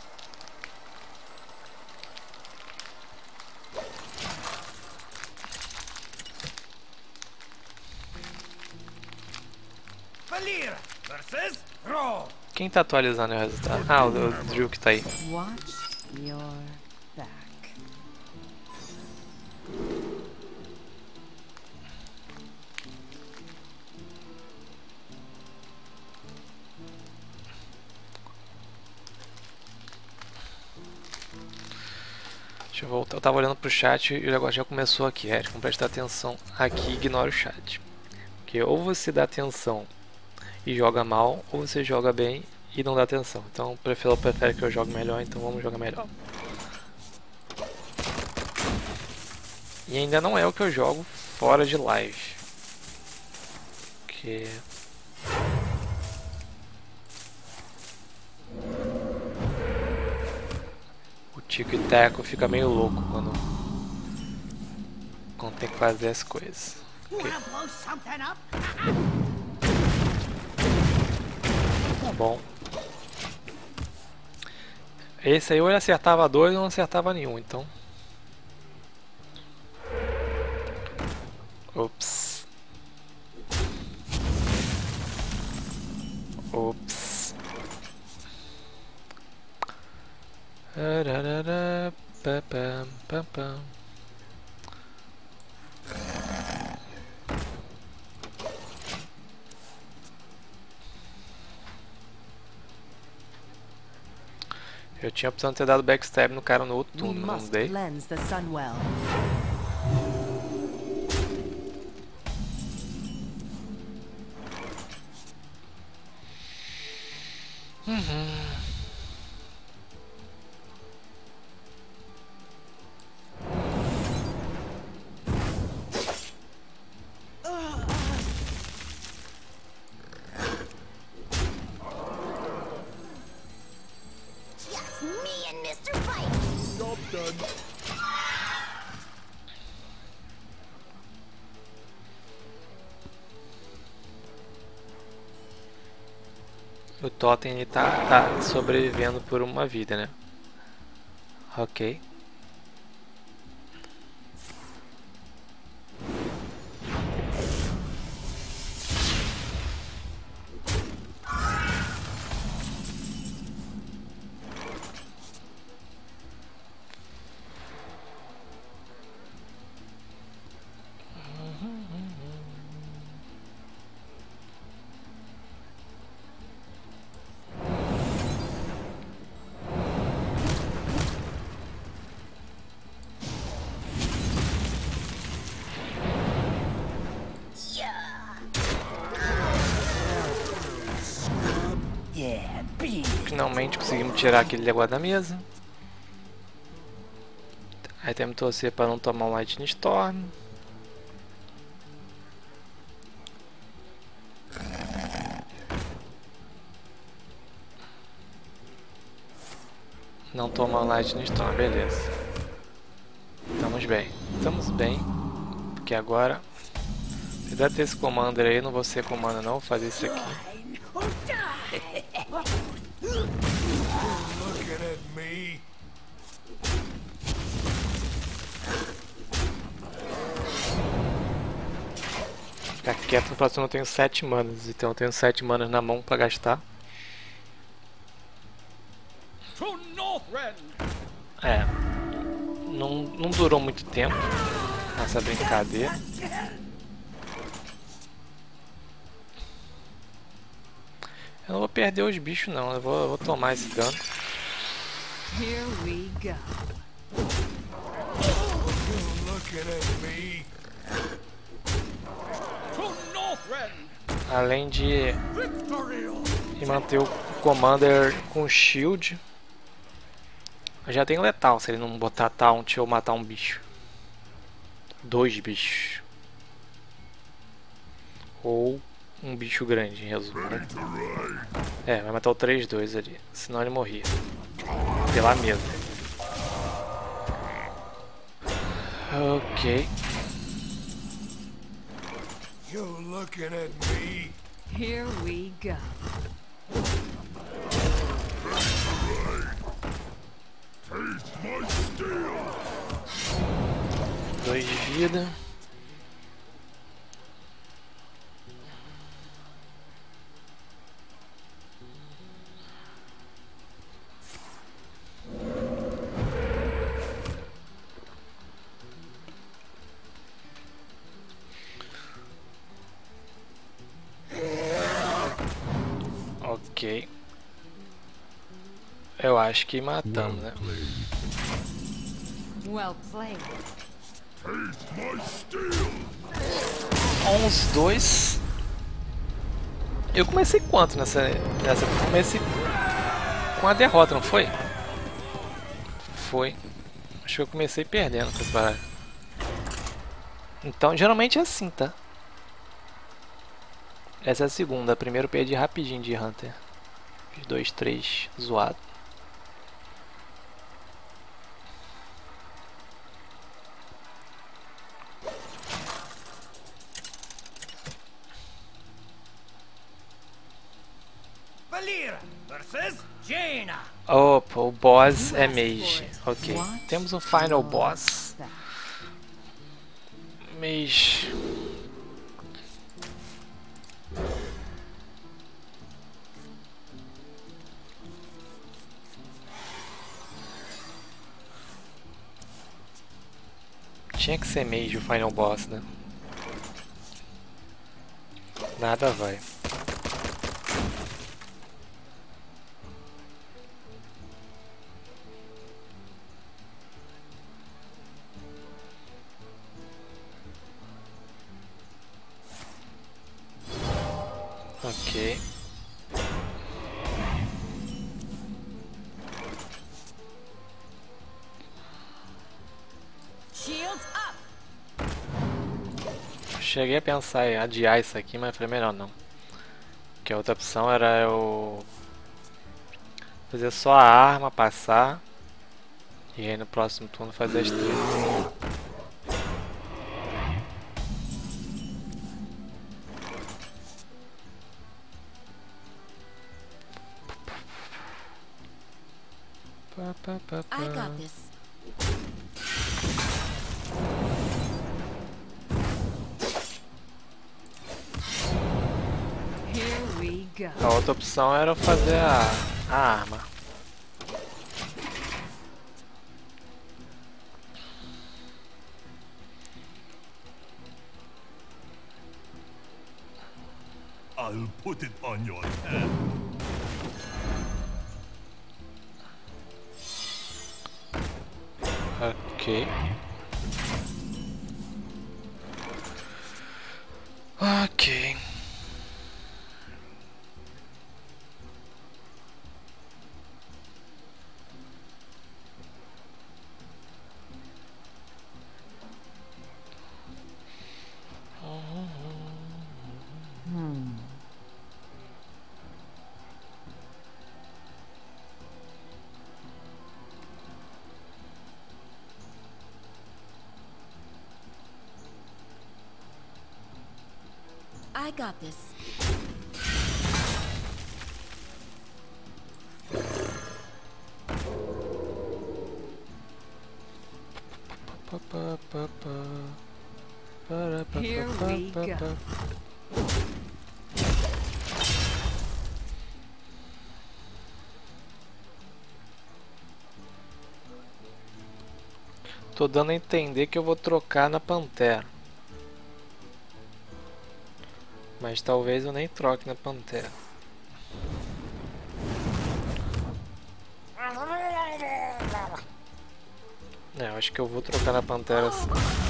Valir versus Thrall. Quem tá atualizando o resultado? Ah, o Drill que tá aí. Watch your back. Deixa eu voltar. Eu tava olhando pro chat e o negócio já começou aqui. É, vamos prestar atenção aqui e ignora o chat. Porque ou você dá atenção e joga mal, ou você joga bem e não dá atenção. Então o Prefiro prefere que eu jogue melhor, então vamos jogar melhor. E ainda não é o que eu jogo fora de live. Porque... o Tico e Teco fica meio louco quando tem que fazer as coisas. Ok. Tá bom. Esse aí ou ele acertava 2 ou não acertava nenhum, então. Ops. Ops. Ararara, pam, pam, pam, pam. Eu tinha a opção de ter dado backstab no cara no outro We turno, não must dei. cleanse the Sunwell. Just me and Mr. Fight! Job done. O totem ele tá sobrevivendo por uma vida, né? Ok. Finalmente conseguimos tirar aquele negócio da mesa. Aí temos que torcer para não tomar um Lightning Storm. Não tomar um Lightning Storm, beleza. Estamos bem. Estamos bem. Porque agora, se der ter esse commander aí, não vou ser commander não, vou fazer isso aqui. Looking at me. Ficar quieto, no próximo eu tenho 7 manas, então eu tenho 7 manas na mão pra gastar. To Northrend! É, não durou muito tempo essa brincadeira. Eu não vou perder os bichos não, eu vou tomar esse dano. Here we go. Looking at me. To Northrend! Além de Victory! manter o Commander com shield, eu já tenho letal se ele não botar taunt ou matar um bicho. 2 bichos. Ou um bicho grande, em resumo, né? É, vai matar o 3-2 ali, senão ele morria. Pela mesa. Ok. You looking at me. Here we go. Taste my steel. 2 de vida. Ok. Eu acho que matamos, né? Well played. Taste my steel. 11-2. Eu comecei quanto nessa? Comecei com a derrota, não foi? Foi. Acho que eu comecei perdendo com esse baralho. Então geralmente é assim, tá? Essa é a segunda. A primeira eu perdi rapidinho de Hunter. Fiz 2-3 zoado. Valira versus Jaina! Opa, o boss é mage. Ok. Temos um final boss. Mage. Tinha que ser mage o final boss, né? Nada vai. Ok. Shields up. Cheguei a pensar em adiar isso aqui, mas falei melhor não. Porque a outra opção era eu fazer só a arma, passar. E aí no próximo turno fazer as 3. I got this. Here we go. A outra opção era eu fazer a arma. I'll put it on your head. Ok. Ok. I got this. Here we go. Tô dando a entender que eu vou trocar na Pantera. Mas talvez eu nem troque na Pantera. É, eu acho que eu vou trocar na Pantera sim.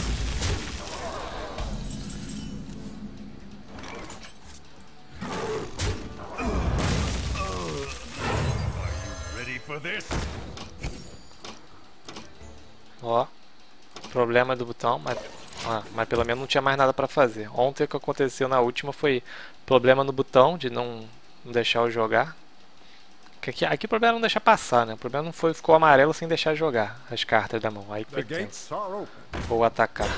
Ready for this? Ó, problema do botão, mas pelo menos não tinha mais nada pra fazer. Ontem o que aconteceu na última foi problema no botão de não deixar eu jogar. Aqui o problema é não deixar passar, né? O problema não foi, ficou amarelo sem deixar jogar as cartas da mão. Aí foi tenso. Vou atacar.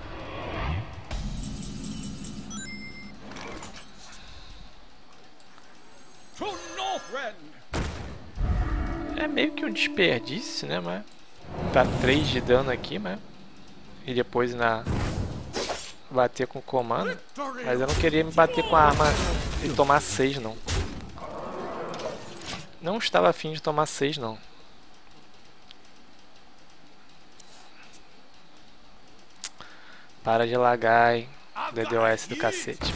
É meio que um desperdício, né? Mas tá 3 de dano aqui, mas e depois bater com o comando. Mas eu não queria me bater com a arma e tomar 6 não. Não estava afim de tomar 6 não. Para de lagar, hein? DDoS do cacete.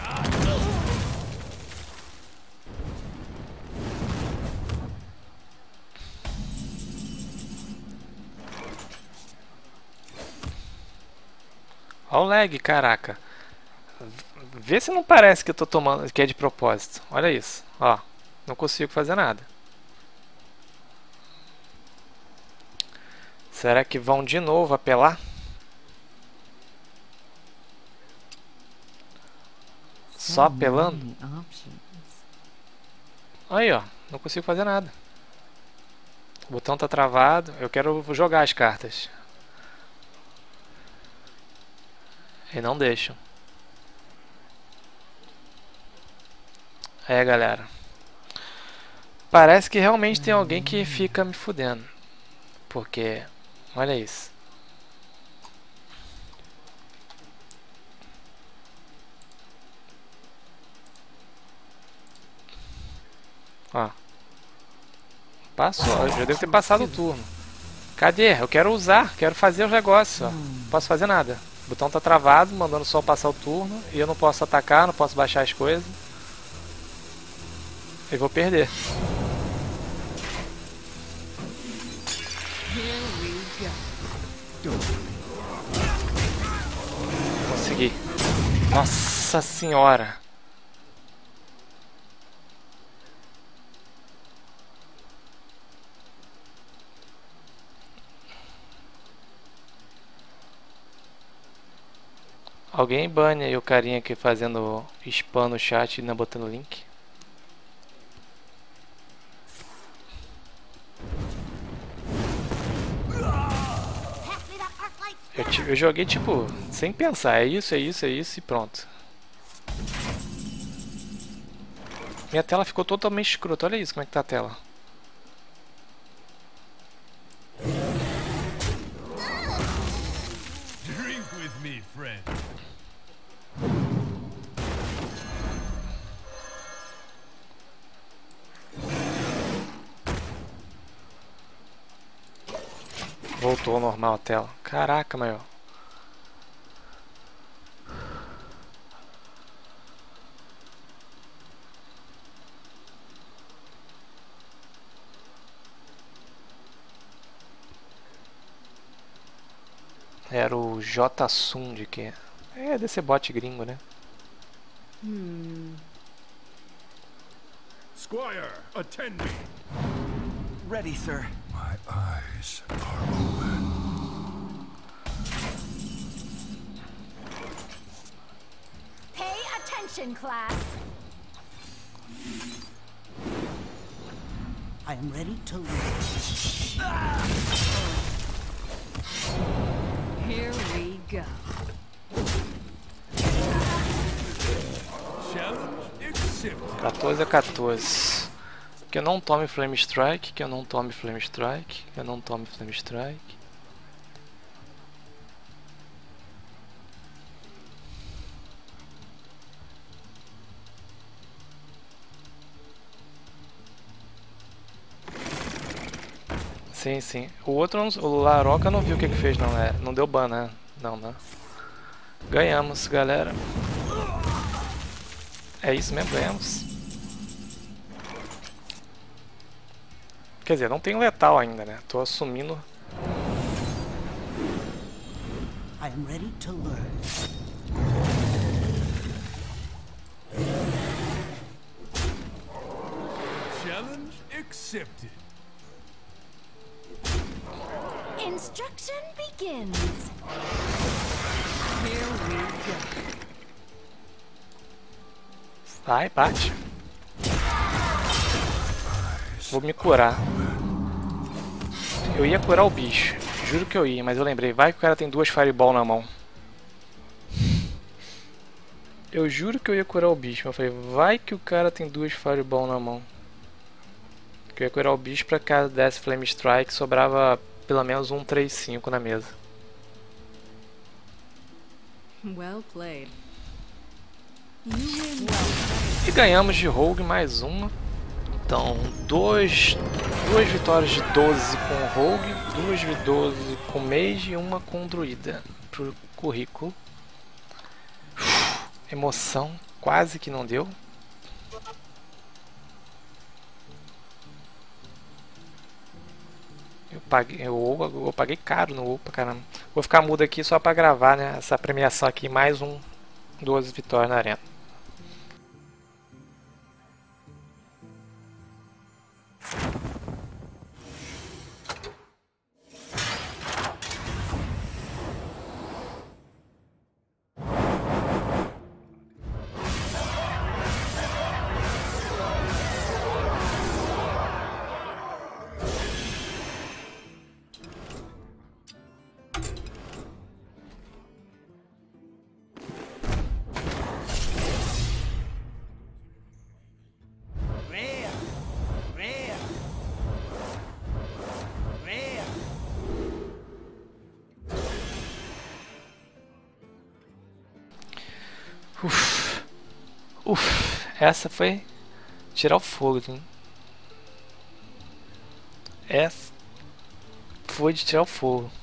Olha o lag, caraca. Vê se não parece que eu tô tomando, que é de propósito. Olha isso, ó. Não consigo fazer nada. Será que vão de novo apelar? Só apelando? Aí, ó. Não consigo fazer nada. O botão tá travado. Eu quero jogar as cartas. E não deixam. É, galera. Parece que realmente tem alguém que fica me fudendo. Porque... olha isso. Ó. Passou. Eu já devo ter passado o turno. Cadê? Eu quero usar. Quero fazer os negócios. Ó. Não posso fazer nada. O botão tá travado, mandando só passar o turno. E eu não posso atacar, não posso baixar as coisas. Eu vou perder. Consegui. Nossa senhora. Alguém bane aí o carinha aqui fazendo spam no chat e não botando link. Eu joguei tipo, sem pensar, é isso e pronto. Minha tela ficou totalmente escrota, olha isso como é que tá a tela. Voltou ao normal a tela. Caraca, maior. Era o J-Sund que é desse bot gringo, né? Squire, attend me. Ready, sir. My eyes are open. Pay attention, class. I am ready to learn. Here we go. Challenge accepted. 14 a 14. Que eu não tome Flame Strike, que eu não tome Flame Strike, que eu não tome Flame Strike. Sim, sim. O outro, o Laroca não viu o que fez, não, é? Não deu ban, né? Não, né? Ganhamos, galera. É isso mesmo, ganhamos. Quer dizer, não tem letal ainda, né? Tô assumindo. I am ready to learn. Challenge accepted. Instruction begins. Here we go. Vai, bate. Vou me curar. Eu ia curar o bicho. Juro que eu ia, mas eu lembrei. Vai que o cara tem 2 Fireball na mão. Eu juro que eu ia curar o bicho. Mas eu falei, vai que o cara tem 2 Fireball na mão. Que eu ia curar o bicho pra caso desse Flame Strike. Sobrava pelo menos um 3-5 na mesa. Well played. E ganhamos de Rogue mais uma. Então, duas vitórias de 12 com Rogue, 2 de 12 com Mage e uma com Druida pro currículo. Emoção, quase que não deu. Eu paguei caro no WoW pra caramba. Vou ficar mudo aqui só pra gravar, né, essa premiação aqui, mais 12 vitórias na arena. Rare. Rare. Rare. Essa foi tirar o fogo, hein? Essa foi de tirar o fogo.